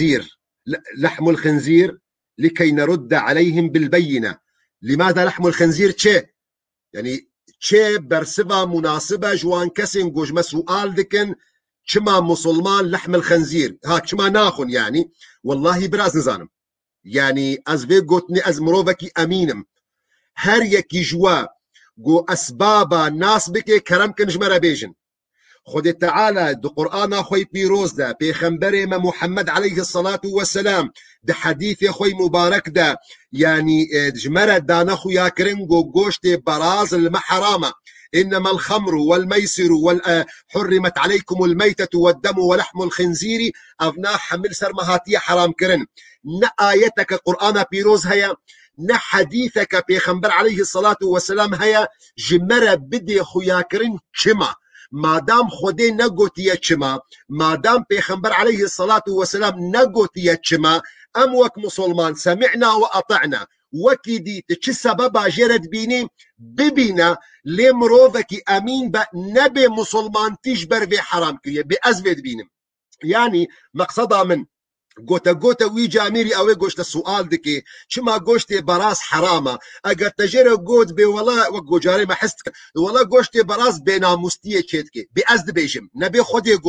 S1: الخنزير لكي نرد عليهم بالبينة. لماذا لحم الخنزير تشي يعني تشي برسبة مناسبة جوان كسن جوج ما سؤال دكن شما مسلمان لحم الخنزير ها شما ناخن يعني والله براز نزانم يعني از في قوتني از مروفكي امينم هر يكي جوا جو اسبابا ناس بكي كرم كنج مرا بيجن خود تعالى دو قرآن خوي بيروز ده بيخنبري ما محمد عليه الصلاة والسلام ده حديث خوي مبارك ده يعني جمرة دانا خويا كرنجو قوشت براز المحرامة إنما الخمر والميسر حرمت عليكم الميتة والدم ولحم الخنزير أفنا حمل سرمهاتية حرام كرن نآيتك قرآن بيروز هيا نحديثك بيخنبر عليه الصلاة والسلام هيا جمرة بدي خويا كرن شما مادام خودی نگوتیه چما مادام پیغمبر علیه الصلاة والسلام نگوتیه چما ام وک مسلمان سمعنا و اطعنا وکی دیت چه سببا جرد بینیم ببینا لمروفکی امین با نبی مسلمان تجبر به حرام کریه به ازوید بینیم يعني مقصدها من قوتا ويجا اميري اوي قوشت السؤال دكي شما قوشتي براس حرامة اگر تجري قوت بي والله وقو جاري ما حست والله قوشتي براس بينا مستيه تشيتكي بأزد بيجم نبي خودي قوت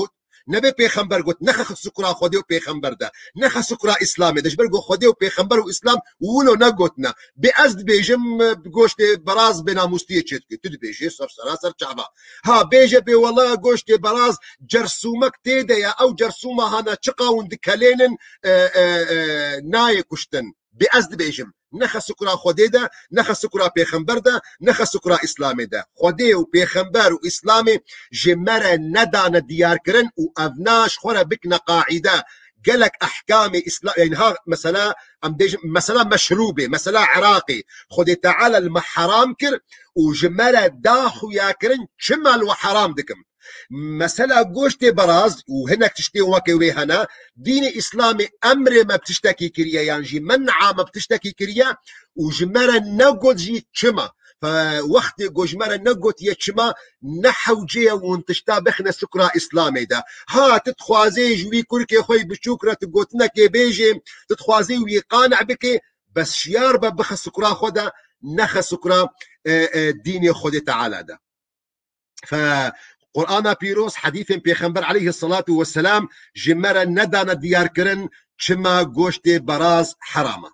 S1: نبي پیغمبر قلت نخ سكرا خودي وبيغمبر ده نخ سكرا اسلامي دش برغو خودي وبيغمبر واسلام ولو نقوتنا بأزد بيجم بقوشت براز بنا مستيتشت تد بيجي صر سراسر شعبا ها بيجي بي والله قوشت براز جرسومك تيدا يا او جرسومه هانا تشقا وندكالين ناي كشتن بأزد بيجم نخ سكرا خودي ده نخ سكرا پیغمبر ده نخ سكرا اسلامي ده خودي وبيغمبر واسلامي جمره ندان ديار كرن وافناش خورا بكنا قاعده قالك احكام اسلام يعني ها مساله مساله مشروبه مساله عراقي خدي تعالى المحرام كر وجمره داخو يا كرن شمال وحرام دكم مسألة قوشتي براز وهناك تشتي وكوي هنا دين إسلامي أمر ما بتشتكي كريا يعني جي منع ما بتشتكي كريا وجمرة نقود جي تشما فوقت جمرة نقود يتشما نحو جي وانتشتا بخنا سكرا إسلامي ده ها تتخوازي جوي كركي خوي بشكرة تقوتنا كي بيجي تتخوازي ويقانع بكي بس شيار بخ سكرا خودا نخ سكرا ديني خودي تعالى ده ف قرآن بيروس حديث بيغمبر عليه الصلاة والسلام جمرة ندانا ديار كرن شما قوشت براز حرامة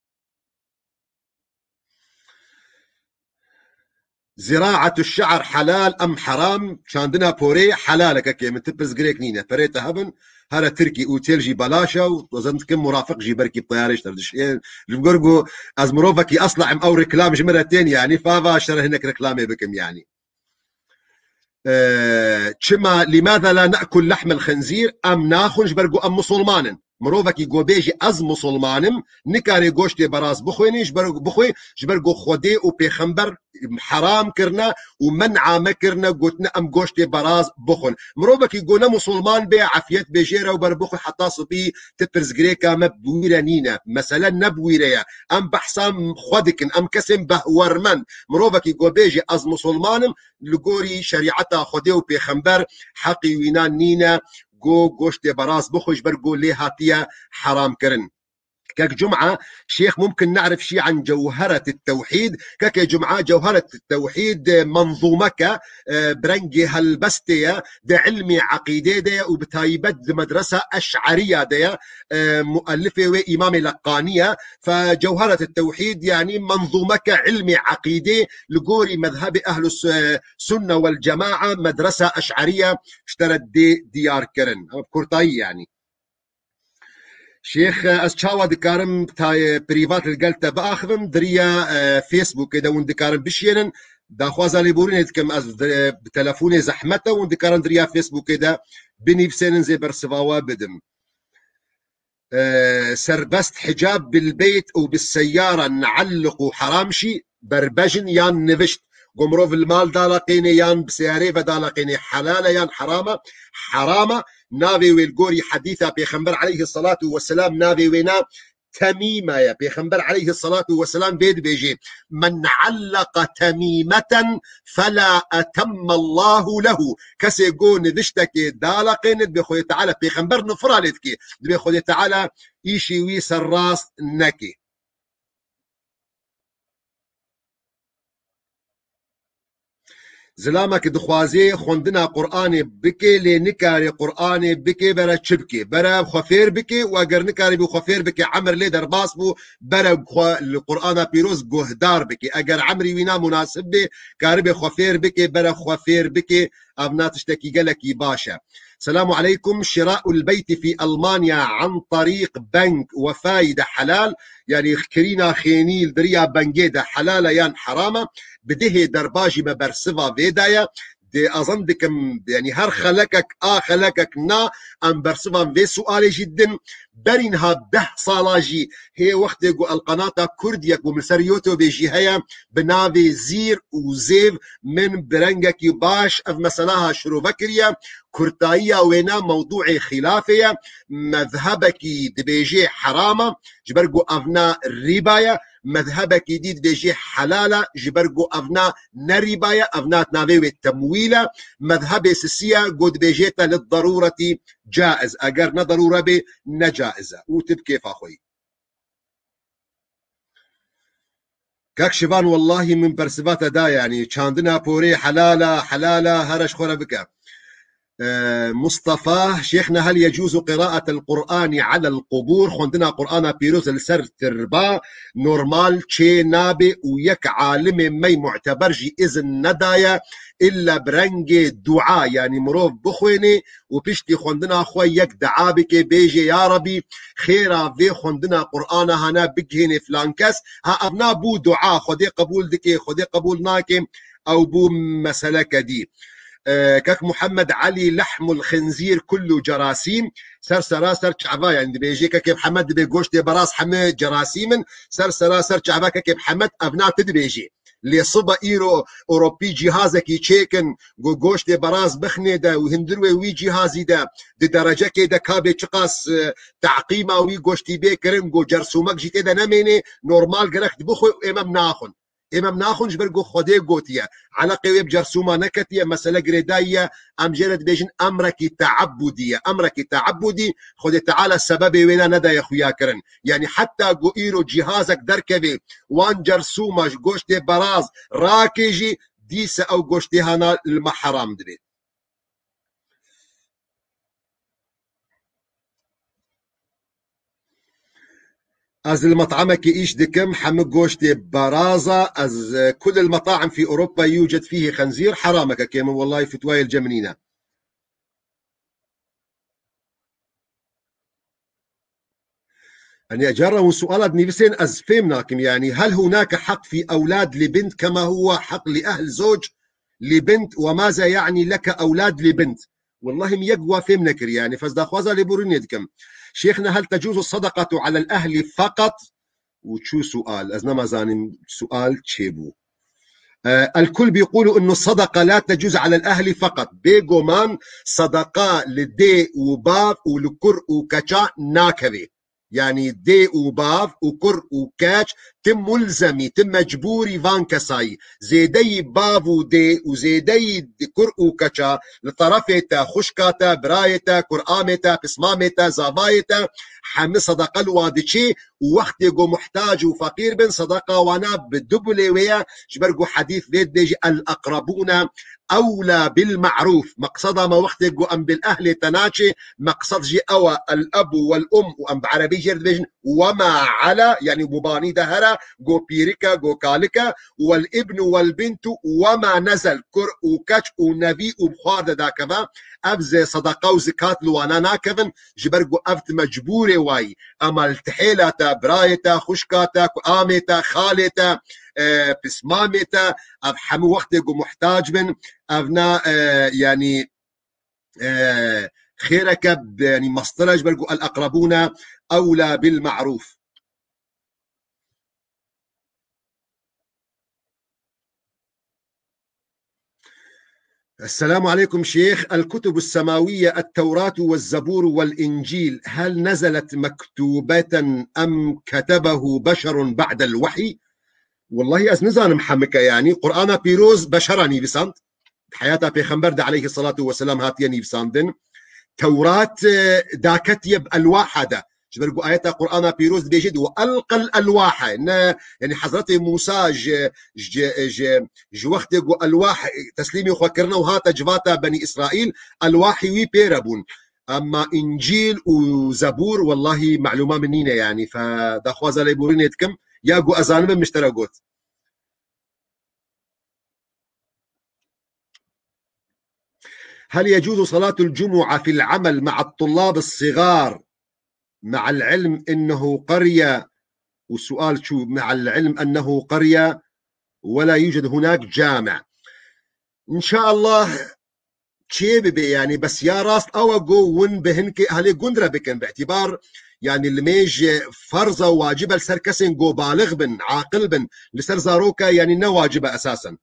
S1: زراعة الشعر حلال أم حرام شاندنا بوري حلالك كي من تبز جريك نينا فريتا هبن هذا تركي اوتيل جي بلاشة وظنت كم مرافق جي بركي بطيارش تردش جمقرقو از مروفكي أصلع أو ركلام جمرتين يعني فافا شر هناك ركلامي بكم يعني شما لماذا لا نأكل لحم الخنزير أم ناخنج برقو أم مسلمان مروفك يقو بيجي أز مسلمانم نكاري قوشتي براز بخويني جبرقو بخوي جبرقو خودي وبيخمبر حرام كرنا ومنع مكرنا قوتنا أم قوشتي براز بخون مروفك يقو مسلمان بي عفيت بيجيرا وبربخو حتى صبي تبرز غريكا مبويرا نينا مثلا نبويرا أم بحسام خودكن أم كسم بهورمن مروفك يقو بيجي أز مسلمانم لقوري شريعتا خودي وبيخمبر حقي وينان نينا قوشت براس بخش برقو ليه هاتية حرام كرن كاك جمعة شيخ ممكن نعرف شيء عن جوهرة التوحيد كاك جمعة جوهرة التوحيد منظومك برنجي هالبستية ده علمي عقيدة ده وبتايبت مدرسة أشعرية ده مؤلفة وإمام لقانية فجوهرة التوحيد يعني منظومك علمي عقيدة لقوري مذهب أهل السنة والجماعة مدرسة أشعرية اشترت ديار كرن كورتاي يعني شيخ أسشاوا دكارم تاي بريفات القلتة بأخذم دريا فيسبوك إذا وندكارم بشيرن دا خوازا ليبورين هيتكم از بتلفوني زحمته وندكارم دريا فيسبوك إذا بني بسنن زي برسفاوا بدم سربست حجاب بالبيت وبالسيارة نعلق حرامشي بربجن يان نفشت قمروف المال دالقيني يان بسياريفة دالقيني حلالة يان حرامة نافي والقوري حديثة بيخنبر عليه الصلاة والسلام نافي وينا تميمة يا بيخنبر عليه الصلاة والسلام بيد بيجي من علق تميمة فلا أتم الله له كسي قون دشتكي دالقين بيخوي تعالى بيخنبر نفرالتكي بيخوي تعالى إيشي ويس الراس نكي زلامك دخوازي خوندنا قرآني بكي لنكاري قرآني بكي برا تشبكي برا خفير بكي واگر نكاري بو خفير بكي عمر لي درباس بو برا القرآن بيروز قهدار بكي اگر عمري وينا مناسب بي كاربي خفير بكي برا خفير بكي ابنات اشتكي قلكي باشا. السلام عليكم. شراء البيت في ألمانيا عن طريق بنك وفايدة حلال يعني كرينا خينيل دريا بنجيدة حلالة يان حرامة بده درباجي مبرسفا فيدايا دي أظن دكم يعني هر خلقك خلقك نا أم برسفا في سؤالي جدا برينها به صالاجي هي وقت يقول القناة كرديك ومسر يوتيوب يجي هيا بنافي زير وزيف من برنجك باش اف مسلاها شرو فكريا كرتاية وينا موضوع خلافية مذهبك دبيجي حرامة جبرقو افنا ريبايا مذهبك ديد بيجي حلالة جبرقو افنا نريبايا افنا تنافيوي التمويلة مذهب سسية قد بيجيتا للضرورة جائز اگر نضرورة بي نجائزة وتبكي فاخوي كاك شبان والله من برسبات دا يعني چاندنا بوري حلالة هرش خورا بكا مصطفى شيخنا هل يجوز قراءة القرآن على القبور خوندنا قرآن بيروز السر تربا نورمال تشي نابي ويك عالم مي معتبرجي إذن ندايا إلا برنجي دعاء يعني مروف بخويني وبشتي خوندنا خوي يك دعابك بيجي يا ربي خيرا في خوندنا قرآن هنا بجهن فلانكس ها أبنا بو دعاء خدي قبول دكي خدي قبول ناكم أو بو مسألة كدي كاك محمد علي لحم الخنزير كله جراثيم سر سراسر شعبا يعني بيجي كاك محمد بيجوشتي براس حمد جراثيم سر سراسر شعبا كاك محمد ابناء تدبيجي اللي صبا ايرو اوروبي جهازك يشيكن جوشتي براس بخني دا وهندروي وي جهازي دا دي درجه كده كابي تشقاس تعقيمه وي جوشتي بيكرن جو جرسومك جيت دا نميني نورمال جرخت بخو امام ناخن امام ناخن جبرگو خودی گوتیه على قويب جرسوما نكتيه مسألة جريداية ام جرد بيجن امرك تعبدية امرك تعبدي خودي تعالى السبب وين ندا يا خويا كرن يعني حتى قويرو جهازك دركبي وان جرسوما جوشتي براز راكيجي ديسة او جوشتي هنا المحرام دبي از المطعمك ايش دكم حمق جوشتي برازة از كل المطاعم في اوروبا يوجد فيه خنزير حرامك كيما والله فتواي الجمنينة يعني أجرى سؤال ابن بسين از فهمناكم يعني هل هناك حق في اولاد لبنت كما هو حق لاهل زوج لبنت وماذا يعني لك اولاد لبنت والله يقوى فهمنكر يعني فازدا خوازا لبورنيدكم شيخنا هل تجوز الصدقة على الأهل فقط وشو سؤال أزنما زانم سؤال تشيبو الكل بيقولوا انه الصدقة لا تجوز على الاهل فقط بيجومان صدقة لدي وباب ولكر وكشا ناكبي يعني دي وباف وكر وكاتش تم ملزمي تم مجبوري فان كساي زيدي باف ودي وزيدي كر وكاتشا لطرفتا خشكاتا برايتا كرامتا قسمامتا زافايتا حمي صدقه الوادشي ووقت يقو محتاج وفقير بن صدقه وانا بالدبل ويا جبرقو حديث بيت بيجي الاقربون أولى بالمعروف مقصدها ما وقت يقو أم بالأهل تناشي مقصد جي أوى الأب والأم وأم بعربي جرد بيجن وما على يعني مباني دهرة جو بيريكا جو كاليكا والابن والبنت وما نزل كر وكاتش ونبي وبخار دا كذا أبز صدقة وزكاة لوانا ناكفن جبرقو أفت مجبوري واي أما التحيلة برايتا خشكاتا آميتا خالتا بسمامتا أب حمو وقت يقو محتاج من أبناء يعني خيرك يعني مصطلح برقو الأقربون أولى بالمعروف السلام عليكم شيخ الكتب السماوية التوراة والزبور والإنجيل هل نزلت مكتوبة أم كتبه بشر بعد الوحي والله أزنزان محمكة يعني قرآن بيروز بشراني بسند حياته بيخنبرد عليه الصلاة والسلام هاتيني بساندن توراة داكتيب ألواح هذا جبرقو آيات قرآن بيروز بيجد وألقى الألواح يعني حضرت موسى وقت ألواح تسليمي وخكرنا وهاتا جواتا بني إسرائيل ألواح وي بيربون أما إنجيل وزبور والله معلومة منينا يعني فدا خوازا ليبورين يتكم ياقو أزانب مشترقوت هل يجوز صلاة الجمعة في العمل مع الطلاب الصغار مع العلم أنه قرية والسؤال شو مع العلم أنه قرية ولا يوجد هناك جامع إن شاء الله شيء يعني بس يا راس أو جو ون بهنك أهلي قندرة بكن باعتبار يعني اللي ميج فرضة واجبة لسركسن جو بالغ بن عاقل بن لسر زاروكا يعني نواجبة أساسا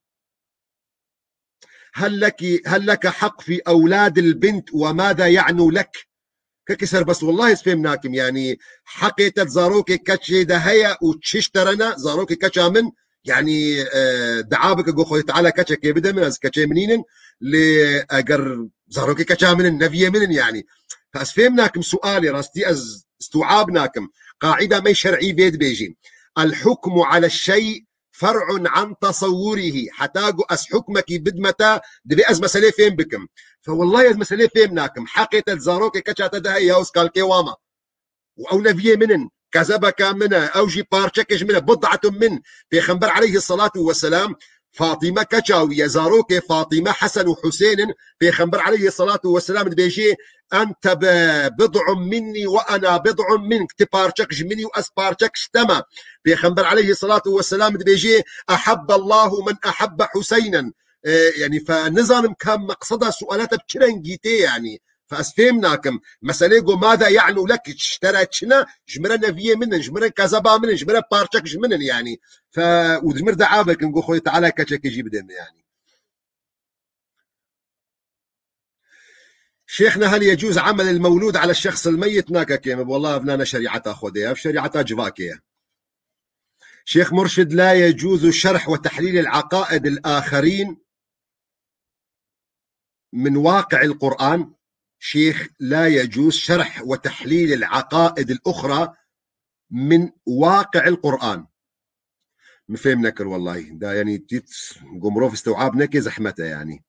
S1: هل لك حق في أولاد البنت وماذا يعنوا لك ككسر بس والله فهمناكم يعني حقيقة زاروكي كاتشي دهيا وتشترنا زاروكي كاتشا من يعني دعابك جو خوي تعالى كاتشا كي بدا من از كاتشي منين لاجر زاروكي كاتشا من النبيه من يعني فاسفهمناكم سؤالي راستي از استوعابناكم قاعده ما شرعي بيت بيجي الحكم على الشيء فرع عن تصوره حتاجو أس حكمك بدمتا دبي أز مسألة فين بكم فوالله أز مسألة فهمناكم حقيقة زاروك كشات ده هي أوسكال كيواما أو نبيه منن كذبك منه أو جي بارشكش منه بضعة من بيغمبر عليه الصلاة والسلام فاطمة كشاوية زاروك فاطمة حسن وحسين بيغمبر عليه الصلاة والسلام بيجي أنت بضع مني وأنا بضع منك تبارشكش مني وأسبارشكش تما بيغمبر عليه الصلاة والسلام بيجي أحب الله من أحب حسينا يعني فنظام كان مقصدها سؤالات بتشرنجيتي يعني فاسفهمناكم مسألة ماذا يعني لك اشتريت شنا جمرنا فيه منن جمرنا كذبا منن جمرنا بارشك منن يعني ف وجمر دعابك نقول خوي تعالى كشك يجيب دم يعني شيخنا هل يجوز عمل المولود على الشخص الميت ناكا كيم والله ابنانا شريعتها خذيها في شريعتها جواكيه شيخ مرشد لا يجوز شرح وتحليل العقائد الآخرين من واقع القرآن شيخ لا يجوز شرح وتحليل العقائد الأخرى من واقع القرآن مفهم نكر والله ده يعني تيت قمروف استوعاب نكي زحمته يعني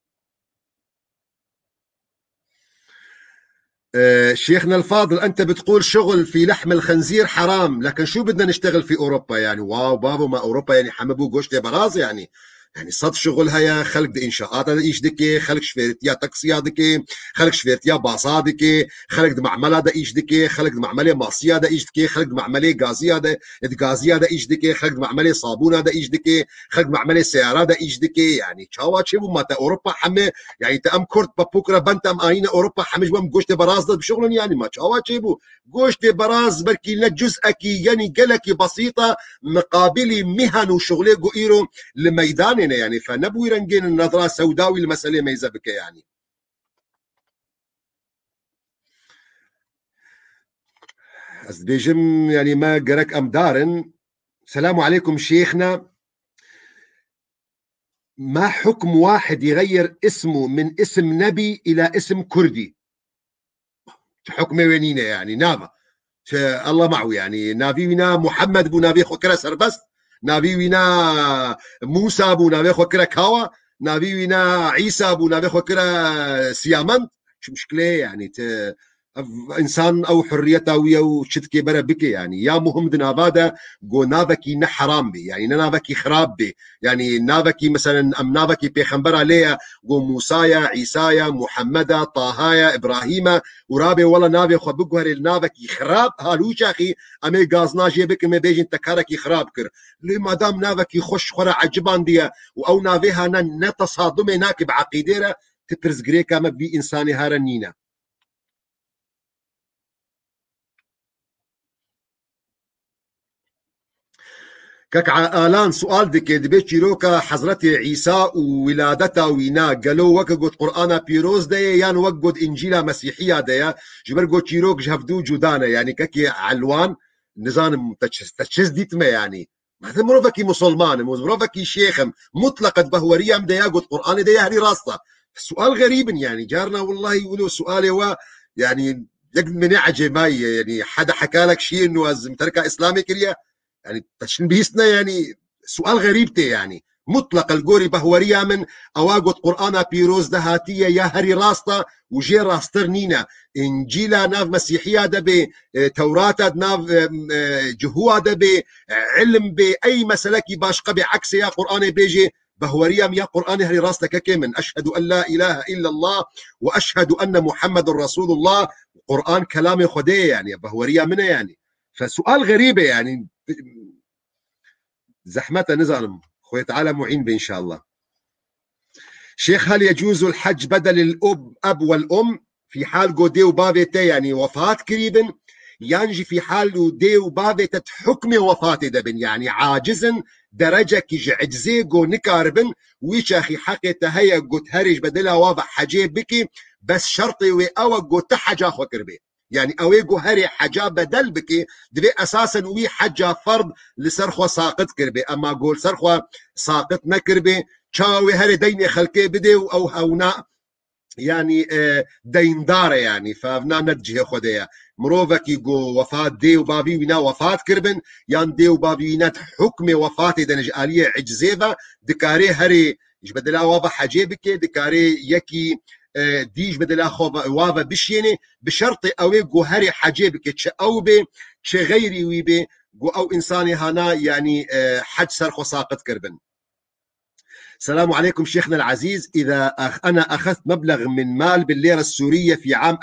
S1: شيخنا الفاضل أنت بتقول شغل في لحم الخنزير حرام لكن شو بدنا نشتغل في أوروبا يعني واو بابا ما أوروبا يعني حمبو قوشت براز يعني صد شغل هيا خلق دي إنشاءات هذا إيش دكي خلق شفيرت يا تاكسي دكي خلق شفيرت يا باصا دكي خلق دي معملة دا إيش دكي خلق دي معملة ماسية دا إيش دكي خلق دي معملة غازية دا إيش دكي خلق دي معملة صابونة دا إيش دكي خلق معملة سيارة دا إيش دكي يعني شاوا تشيبو ما تا أوروبا حمي يعني تأم كرت ببوكرا بنتم آينا أوروبا حمي جوام قوشت براز دا بشغلن يعني ما شاوا تشيبو قوشت براز بركي لجزء أكي يعني قلكي بسيطة مقابل مهن وشغلي قوئيرو لميدان يعني فنبوي رنجين النظرة سوداوي المسألة ما يزبك يعني بيجم يعني ما قرك أم دارن السلام عليكم شيخنا ما حكم واحد يغير اسمه من اسم نبي إلى اسم كردي حكمه وينينه يعني نابا الله معه يعني نبي وينا محمد بو نبي خكرة سربست نبي وينا موسى بو نبي خكرة كاوا نبي وينا عيسى بو نبي خكرة سيامنت شو مشكلة يعني انسان او حريته ويا شتكي برا بكي يعني يا مهم دنابادا جو نافكي نحرام بي يعني نافكي خراب بي يعني نافكي مثلا ام نافكي بيخنبر عليها جو موسايا عيسايا محمدا طاهايا ابراهيم ورابي والله نافي خو بقهر النافكي خراب هالوش اخي امي غازناجي بك ما بيجن تكاركي خراب كر لي ما دام نافكي خش خرا عجبان دي او نافيها نتصادم هناك بعقيدره تبرز غريكا ما بي انساني هارنينا كك آلان سؤال دكي دبيت شيروكا حضرت عيسى وولادته وينا قالوا وك قد قرآن بيروز دي يان وك قد إنجيلا مسيحية دي جبر قد شيروك جهفدو جدانا يعني ككي علوان نظام تشز ديتما يعني هذا مروفكي مسلمان مروفكي شيخم مطلقة بهورية مديا قد قرآن دي هري راسطة السؤال غريب يعني جارنا والله يقولوا سؤالي و يعني يقد من عجماي يعني حدا حكى لك شيء انه متركة اسلامي كريا يعني تشن بيسنا يعني سؤال غريب تي يعني مطلق الجوري بهوريا من اواقد قرآن بيروز دهاتية يا هري راستا وجي راستر نينا انجيلا ناف مسيحية دبي توراة ناف جهوة دبي علم بي اي مسلكي باش قبي عكس يا قرآن بيجي بهوريا يا قرآن هري راستك كمن اشهد ان لا اله الا الله واشهد ان محمد رسول الله قرآن كلام خديه يعني بهوريا منه يعني فسؤال غريبة يعني زحمتها نظام خوي تعالى معين بإن شاء الله شيخ هل يجوز الحج بدل الأب والأم في حال جو دي وبابته يعني وفاة قريبا ينجي في حال دي وبابته حكم وفاة دبن يعني عاجزا درجة كي عجزي جو نكاربن ويش أخي حقيقة هيا جو تهرج بدلها واضح حجي بكي بس شرطي وأو جو تحجا خكربي يعني اويجو هري حجا بدل بكي دبي اساسا وي حجا فرض لسرخوا ساقط كربي اما قول سرخوا ساقط نكربي تشاوي هري ديني خلكي بدي او هونا يعني دين داره يعني فبنا ندجه خديا مروفكي جو وفات دي وبابي وينا وفات كربن يان دي وبابي وينا حكم وفاتي دنج آلية عجزيفة دكاري هري بدلا وافا حجيبك دكاري يكي ديج بدلا خوفا وافا بشيني بشرط اوي جو هري حجيبك تش او بي تش غيري ويبي جو او انساني هانا يعني حج سرخو ساقط كربن. السلام عليكم شيخنا العزيز، إذا أنا أخذت مبلغ من مال بالليرة السورية في عام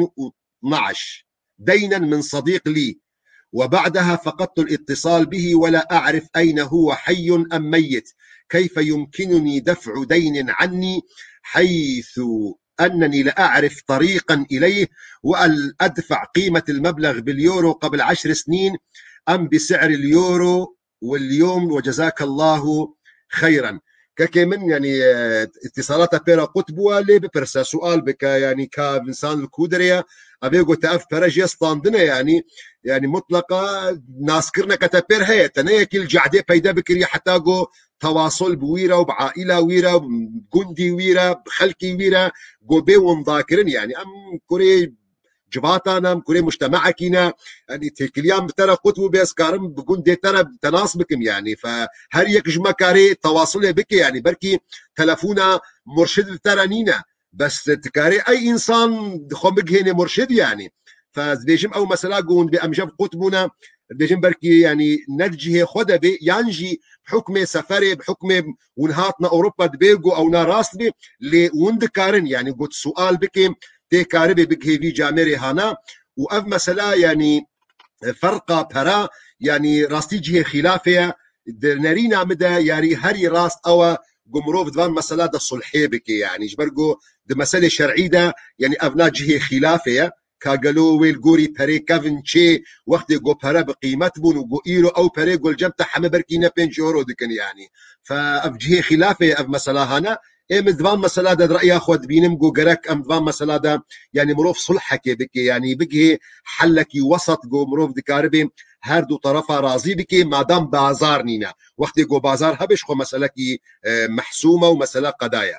S1: 2012 دينا من صديق لي، وبعدها فقدت الاتصال به ولا أعرف أين هو حي أم ميت، كيف يمكنني دفع دين عني حيث أنني لا أعرف طريقا إليه، وأن أدفع قيمة المبلغ باليورو قبل 10 سنين أم بسعر اليورو واليوم، وجزاك الله خيرا. كمن يعني اتصالات بيرا قطبوا لي ببرسا سؤال بك يعني كإنسان الكودريا أبيغو تأف برجي ستاندنا يعني مطلقة ناسكرنا كتبير هي تنيا كل جعدي بيدا بكري حتى جو تواصل بويرة وبعائلة ويرة بجندي ويرة بخلقي ويرة جو بي ومذاكرين يعني أم كوري جباتنا كوري مجتمعكينا يعني تكليام ترى قطبو بيسكارم بقول دي ترى تناسبكم يعني فهر يك جمكاري تواصل بك يعني بركي تلفونا مرشد ترى نينا بس تكاري اي انسان خمق هنا مرشد يعني فديجم او مثلا قون بامجب قطبنا ديجم بركي يعني نرجي خدا بي ينجي بحكم سفري بحكم ونهاتنا اوروبا دبيجو او ناراس بي لوندكارن يعني قلت سؤال بك تكاربي بكهي في جامري هانا وأف مسألة يعني فرقة برا يعني راستيجي خلافية نرينا مدى يعني هري راست أو قمروف دوان مسألة دا صلحي بكي يعني جبرقو دا مسألة شرعي دا يعني أفنا جهي خلافية كاقلو ويل قوري بري كافن تشي وقت يقو برا بقيمت بون وقو إيرو أو بري قول جمتا حما بركينا 5 يورو دكن يعني فأف جهي خلافية أف مسألة هانا ام دوان مسألة دا رأي أخوات بينم جو جرك أم دوان مسألة دا يعني مروف صلحك بكي يعني بكي حلكي وسط جو مروف دكاربي هر دو طرفا راضي بكي مادام بازار نينا وقت جو بازار هبش خو مسألة كي محسومة ومسألة قضايا.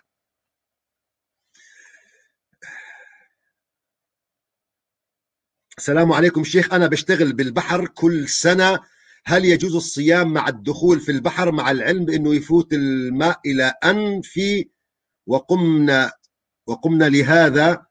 S1: السلام عليكم شيخ، أنا بشتغل بالبحر كل سنة، هل يجوز الصيام مع الدخول في البحر مع العلم بأنه يفوت الماء إلى أنفي وقمنا لهذا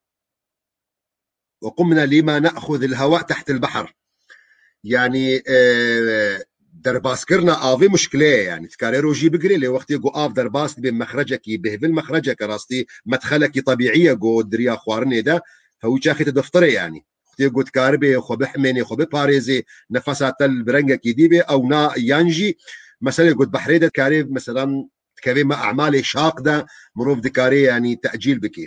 S1: وقمنا لما نأخذ الهواء تحت البحر يعني درباس كرنا آفي مشكلة يعني تكاري روجي بقري لي وقت يقو آف درباس بمخرجك بهفل مخرجك راستي مدخلك طبيعية جو دريا خوارني ده فهو شاخي تدفتري يعني وقت يقو تكاربي خو بحميني خو بباريزي نفسات البرنجك يديبي أو نا ينجي مثلا يقول بحري ده تكاري مثلا تكاري ما أعمالي شاق ده مروف دكاري يعني تأجيل بكي.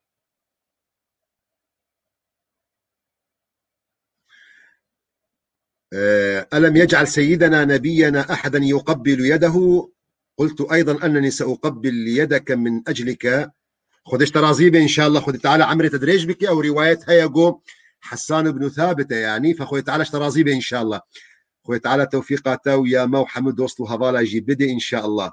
S1: ألم يجعل سيدنا نبينا أحدا يقبل يده؟ قلت أيضا أنني سأقبل يدك من أجلك. خذ ترازيبه إن شاء الله. خذ تعالى عمري تدريج بك أو رواية هيقو حسان بن ثابت يعني فخذ تعالى ترازيبه إن شاء الله. خذ تعالى توفيقاته ويا محمد وصلوا هذا يجيب بدي إن شاء الله.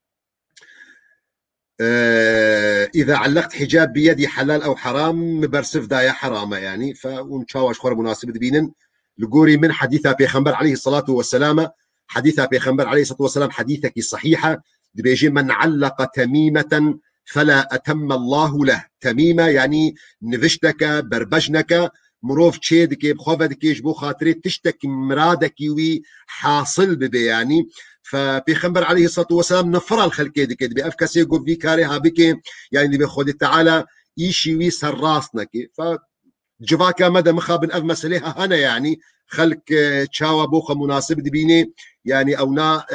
S1: إذا علقت حجاب بيدي حلال أو حرام برسف دايا حرامة يعني فونشاوش خور مناسبة بينن لقوري من حديثة بيخنبر عليه الصلاة والسلام. حديثة بيخنبر عليه الصلاة والسلام حديثك صحيحة بيجي من علق تميمة فلا أتم الله له. تميمة يعني نفشتك بربجنك مروف تشيدك بخوفدك يجبو خاطري تشتك مرادك وي حاصل ببي يعني فبيخنبر عليه الصلاة والسلام نفر الخلقية دي كده بأفكاسي يقول في كاريها بك يعني بخود تعالى إيشي وي سراسنك فجفاكا مدى مخابن أف مسليها هنا يعني خلق تشاوى بوخة مناسب دي بيني يعني أونا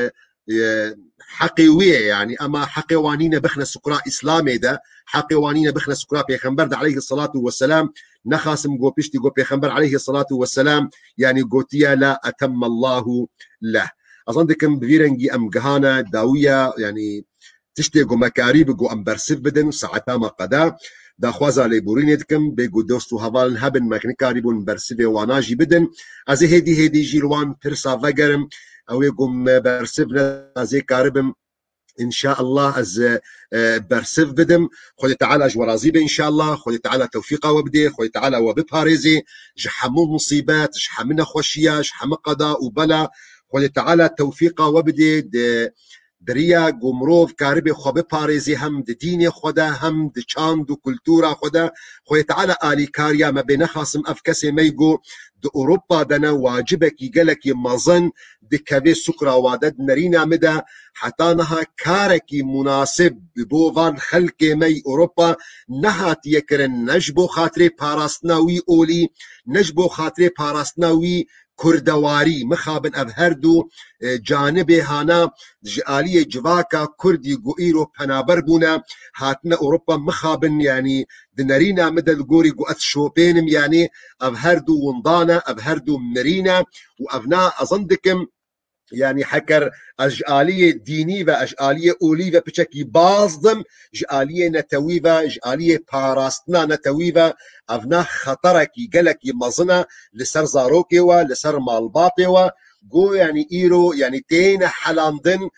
S1: حقيوية يعني أما حقيوانين بخنا سكراء إسلامي ده حقيوانين بخنا سكراء بيخنبر عليه الصلاة والسلام نخاسم جو بيشتي جو بيخنبر عليه الصلاة والسلام يعني قوتيا لا أتم الله له. أظن دكم بفيرنجي أم جهانا داوية يعني تشتيقو مكاريب جو أم برسف بدن ساعتا ما قدا دا خوازا لبورينيتكم بيجو دوستو هفالن هبن مكنكاريبون برسفي واناجي بدن أزي هيدي جيلوان ترسا فقرم أو يقوم برسفنا أزي كاربم ان شاء الله از برسف بدم خدي تعالى جورازيبه ان شاء الله خدي تعالى توفيقه وبدي خدي تعالى وبباريزي جحمو مصيبات جحمنا خوشيه جحم قضاء وبلا خدي تعالى توفيقه وبدي دریا گمروف کاربی خوب پارێزی هم د دینی خدا هم د چاند و کلتورا خدا خوی تعالی آلی کاریا ما بین خاصم اف کسی میگو د اوروبا دنا واجبه کی گلکی مزن د کوي سکرا وادد نرینا مده حتی نها کارکی مناسب بو وان خلق می اوروبا نهات یکرن نجبو خاطر پاراستناوی اولی نجبو خاطر پاراستناوی كردواري مخابن أبهردو جانب هانا جالية جواكا كردي قوئيرو بنابر بونا هاتنا أوروبا مخابن يعني دنارينا مدى القوري قوأت شوبينم يعني أبهردو ونضانا أبهردو مرينا وأبناء أظندكم يعني حكر أجالية دينيفا أجالية أوليفا بشكي بازدم جالية نتويفا جالية باراستنا نتويفا أفنا خطركي قلكي مظنة لسر زاروكي لسر مالباطي جو يعني إيرو يعني تين حلاندن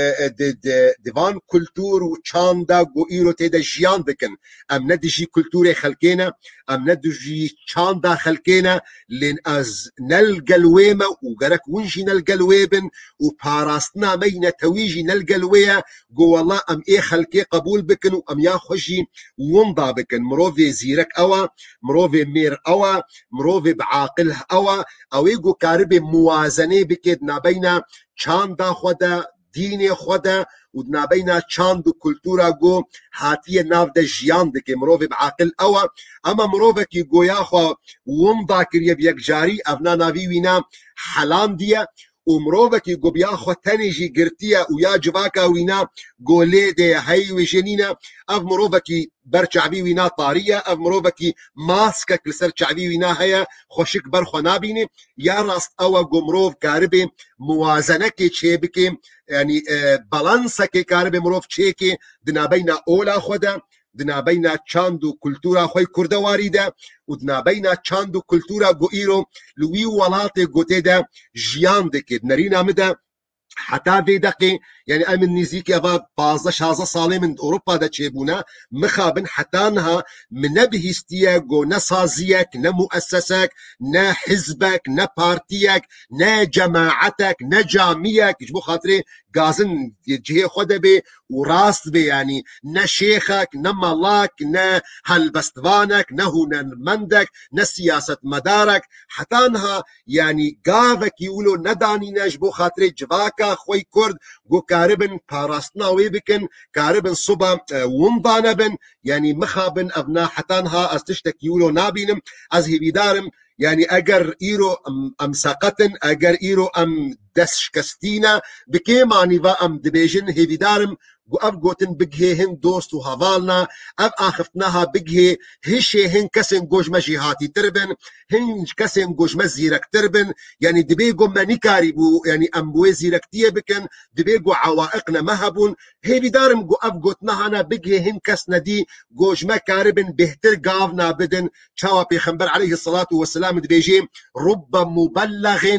S1: ديفان كولتور وشاندا جو إيرو تيدا جيان بكن أم ندجي كولتوري خلقينا أم ندجي شاندا خلقينا لين أز نلقى الويمة وقرك ونجي نلقى الويبن وباراستنا مينا تويجي نلقى الويا جو والله أم إيه خلقي قبول بكن وأم يا خجي ومضا بكن مروفي زيرك أوا مروفي مير أوا مروفي بعاقله أوا أو يجو كاربي موازنة بكدنا بين شاندا خدا دینی خدا و نابینا چاند و کلتورا گو هاتیه ناو ده جیان دکه مروف بعقل اوا اما مروف کی گویا خو ومضا کریه بیک جاری افنا ناوی وینا حلان دیه و مروف کی گو بیا خو تنجی گرتیه و یا جواکا وینا گوله ده هی و جنینا اف مروف کی برچعبی وینا طاریه اف مروف کی ماسکک لسر چعبی وینا هيا خوشک بر خو نابینه یا راست اوا گو مروف کاربه موازنه کی چه بکه يعني بالانسا كي كاربي مروف تشيكي دنا بين اولا خدا دنا بين تشاندو كولتورا خوي كردواري دا ودنا بين تشاندو كولتورا غويرو لوي ولاتي غوتيدا جيان دكي نرينا مدا حتى في دقي يعني امن نزيكي افا 15 صالي من اوروبا دا تشيبونا مخابن حتى انها من بهستياك نصازيك نمؤسسك نا حزبك نا بارتيك نا جماعتك نا جاميك جبو خاطري قازن جهه خدا بي وراست بي يعني نا شيخك نا ملاك نا هلبستوانك نا هنرمندك نا سياسة مدارك حتى انها يعني قافك يقولوا نداني نجبو خاطري جواكا خوي كرد جو كاربن باراستنا ويبكن كاربن صبا ومضانا بن يعني مخابن ابنا حتى انها استشتك يقولوا نابينم از هبيدارم يعني اگر ايرو ام ساقتن اگر ايرو ام دسشكستينا بكيما نيفا ام دبيجن هبيدارم جو اف جوتن بجهي هن دوست وهافالنا اف اخفتناها بجهي هشي هن كسن جوج مجيهاتي تربن هن كسن جوج مزيرك تربن يعني دبيجو مانيكاري بو يعني ام بوزيرك تيه بكن دبيجو عوائقنا مهبون هي بدارم جو اف جوتناها انا بجهي هن كسنا دي جوج مكاربن بهتر قافنا بدن شاوا بيخنبر عليه الصلاة والسلام دبيجي رب مبلغ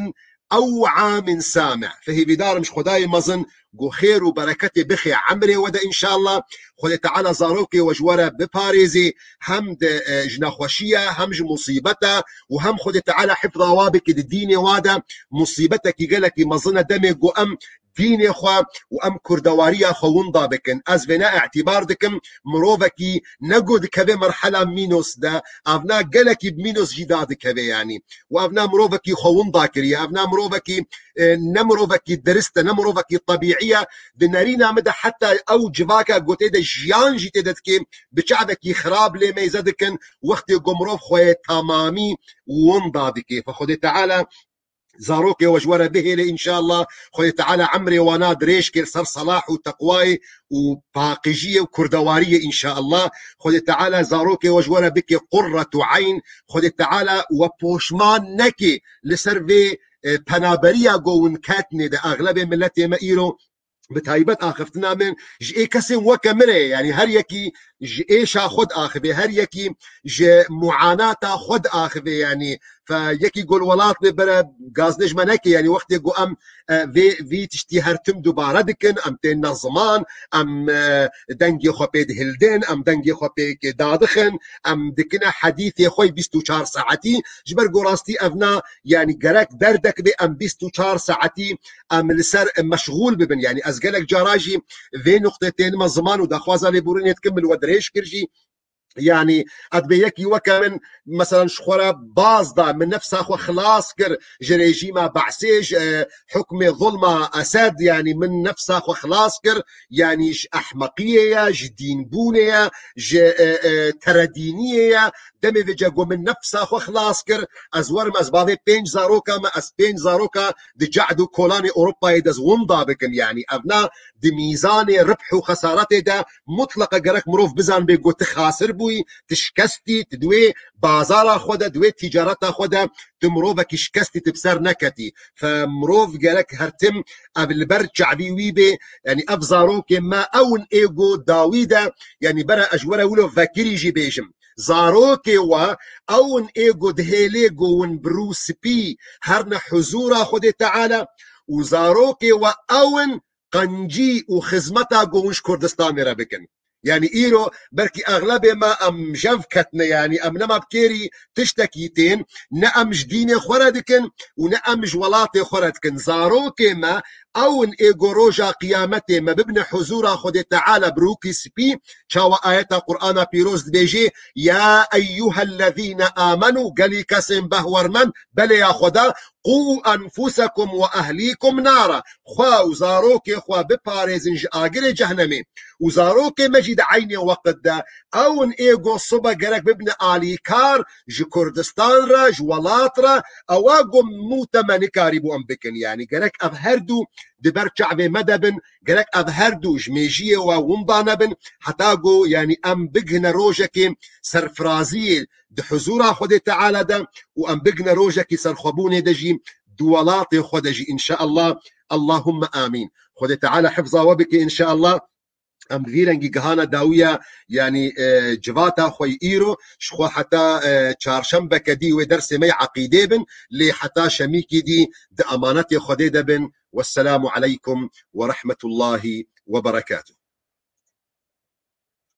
S1: أوعى من سامع فهي بدار مش خداي مظن جو خير وبركتي بخي عمري ودا إن شاء الله خدي تعالى زاروكي وجورة بباريزي هم جناخوشية هم مصيبتها وهم خدي تعالى حفظ وابك الديني وادا مصيبتك يقلك مظنة دمي جو أم ديني خوا وام كردواريا خوون ضابكن از بناء اعتبار دكم مروفكي نقود كبه مرحله مينوس دا افنا قلكي بمينوس جداد كبه يعني وافنا مروفكي خوون ضاكريا افنا مروفكي نمروفكي درست نمروفكي طبيعيه دنارينا مدى حتى او جواكا قوتيدا جيان جيتدكي بشعبكي خراب لي ميزدكن وقت قمروف خويا تمامي وندادكي فخذي تعالى زاروكي وجوره به إن شاء الله خوي تعالى عمري وناد ريشكي صار صلاح وتقواي وباقجية وكردوارية إن شاء الله خوي تعالى زاروكي وجوره بك قرة عين خوي تعالى وبوشمان نكي لسرفي بنابريا قوون كاتني ده أغلب ملتي ما إيرو بتايبت اخفتنا من جي كسم وكمره يعني هر يكي ايش خد اخذه هر يكي معاناة خد اخذه يعني فيكي يقول ولات برا غازنج منكي يعني وقت يقول ام في تشتي هرتم دوباره دكن ام تين زمان ام دنگي خوبيد هلدن ام دنگي خوبيد دادخن ام دكنا حديث خوي 24 ساعتي جبر قراستي افنا يعني قرك دردك بي ام 24 ساعتي ام لسر مشغول ببن يعني ازقلك جراجي في نقطتين ما زمان ودخوازا لبورين تكمل ودريش كرجي يعني ادبيكي وكمن مثلا شخورة بازدا من نفسها خو خلاص كر جريجيما بعسيج حكم ظلمة اسد يعني من نفسها خو خلاص كر يعني احمقية جدين بونية تردينية دمي في جاكو من نفسها خو خلاص كر ازور ما ازباضي بينج زاروكا ما اس بينج زاروكا دي جعدو كولاني اوروبا يدز ومضا بكن يعني ابنا دي ميزان ربح وخسارته ده مطلقة قرك مروف بزان بيقو تخاسر بوي تشكستي تدوي بازارا خودا دوي تجارتا خودا تمروفك شكستي تبسر نكتي فمروف قالك هرتم قبل برد شعبي ويبي يعني افزاروك ما اون ايجو داويدا يعني برا اجورا ولو فاكري جي بيجم زاروكي و اون ايجو دهيليجو ون بروس بي هرنا حزورا خودي تعالى وزاروكي و اون قنجي وخزمتا قوش كردستان ربكن يعني ايرو بركي اغلب ما ام جفكتنا يعني ام نما بكيري تشتكيتين نأم جديني خوردكن ونأم جولاتي خوردكن زاروكي ما اون ايجو روجا قيامتي ما ببن حزورا خود تعالى بروكي سبي شاو آيات قرآن بيروز بيجي يا ايها الذين امنوا قالي كسم بهور من بل يا خدا قوا انفسكم واهليكم نارا خوا وزاروكي خوا بباريزنج اجر جهنمي وزاروكي مجد عيني وقت دا اون ايجو صبا قرق ببن آلي كار جي كردستان را جوالات را اواقو موتا منكاري بو امبكن يعني قرق افهردو دبر شعبي مدبن قرق افهردو جميجيه وومضانبن حتى قو يعني ام بقهن روجكي سرفرازيل دحزورا خود تعالى دا وام بقهن روجكي سرخبوني دجي دوالاتي خودجي ان شاء الله اللهم امين خود تعالى حفظا وبك ان شاء الله ام فيرنجي جهانا داوية يعني جواتا خوي ايرو شخو حتى چارشنبه كدي ودرس مي عقيده بن لي حتى شميكي دي امانتي خديده بن والسلام عليكم ورحمة الله وبركاته.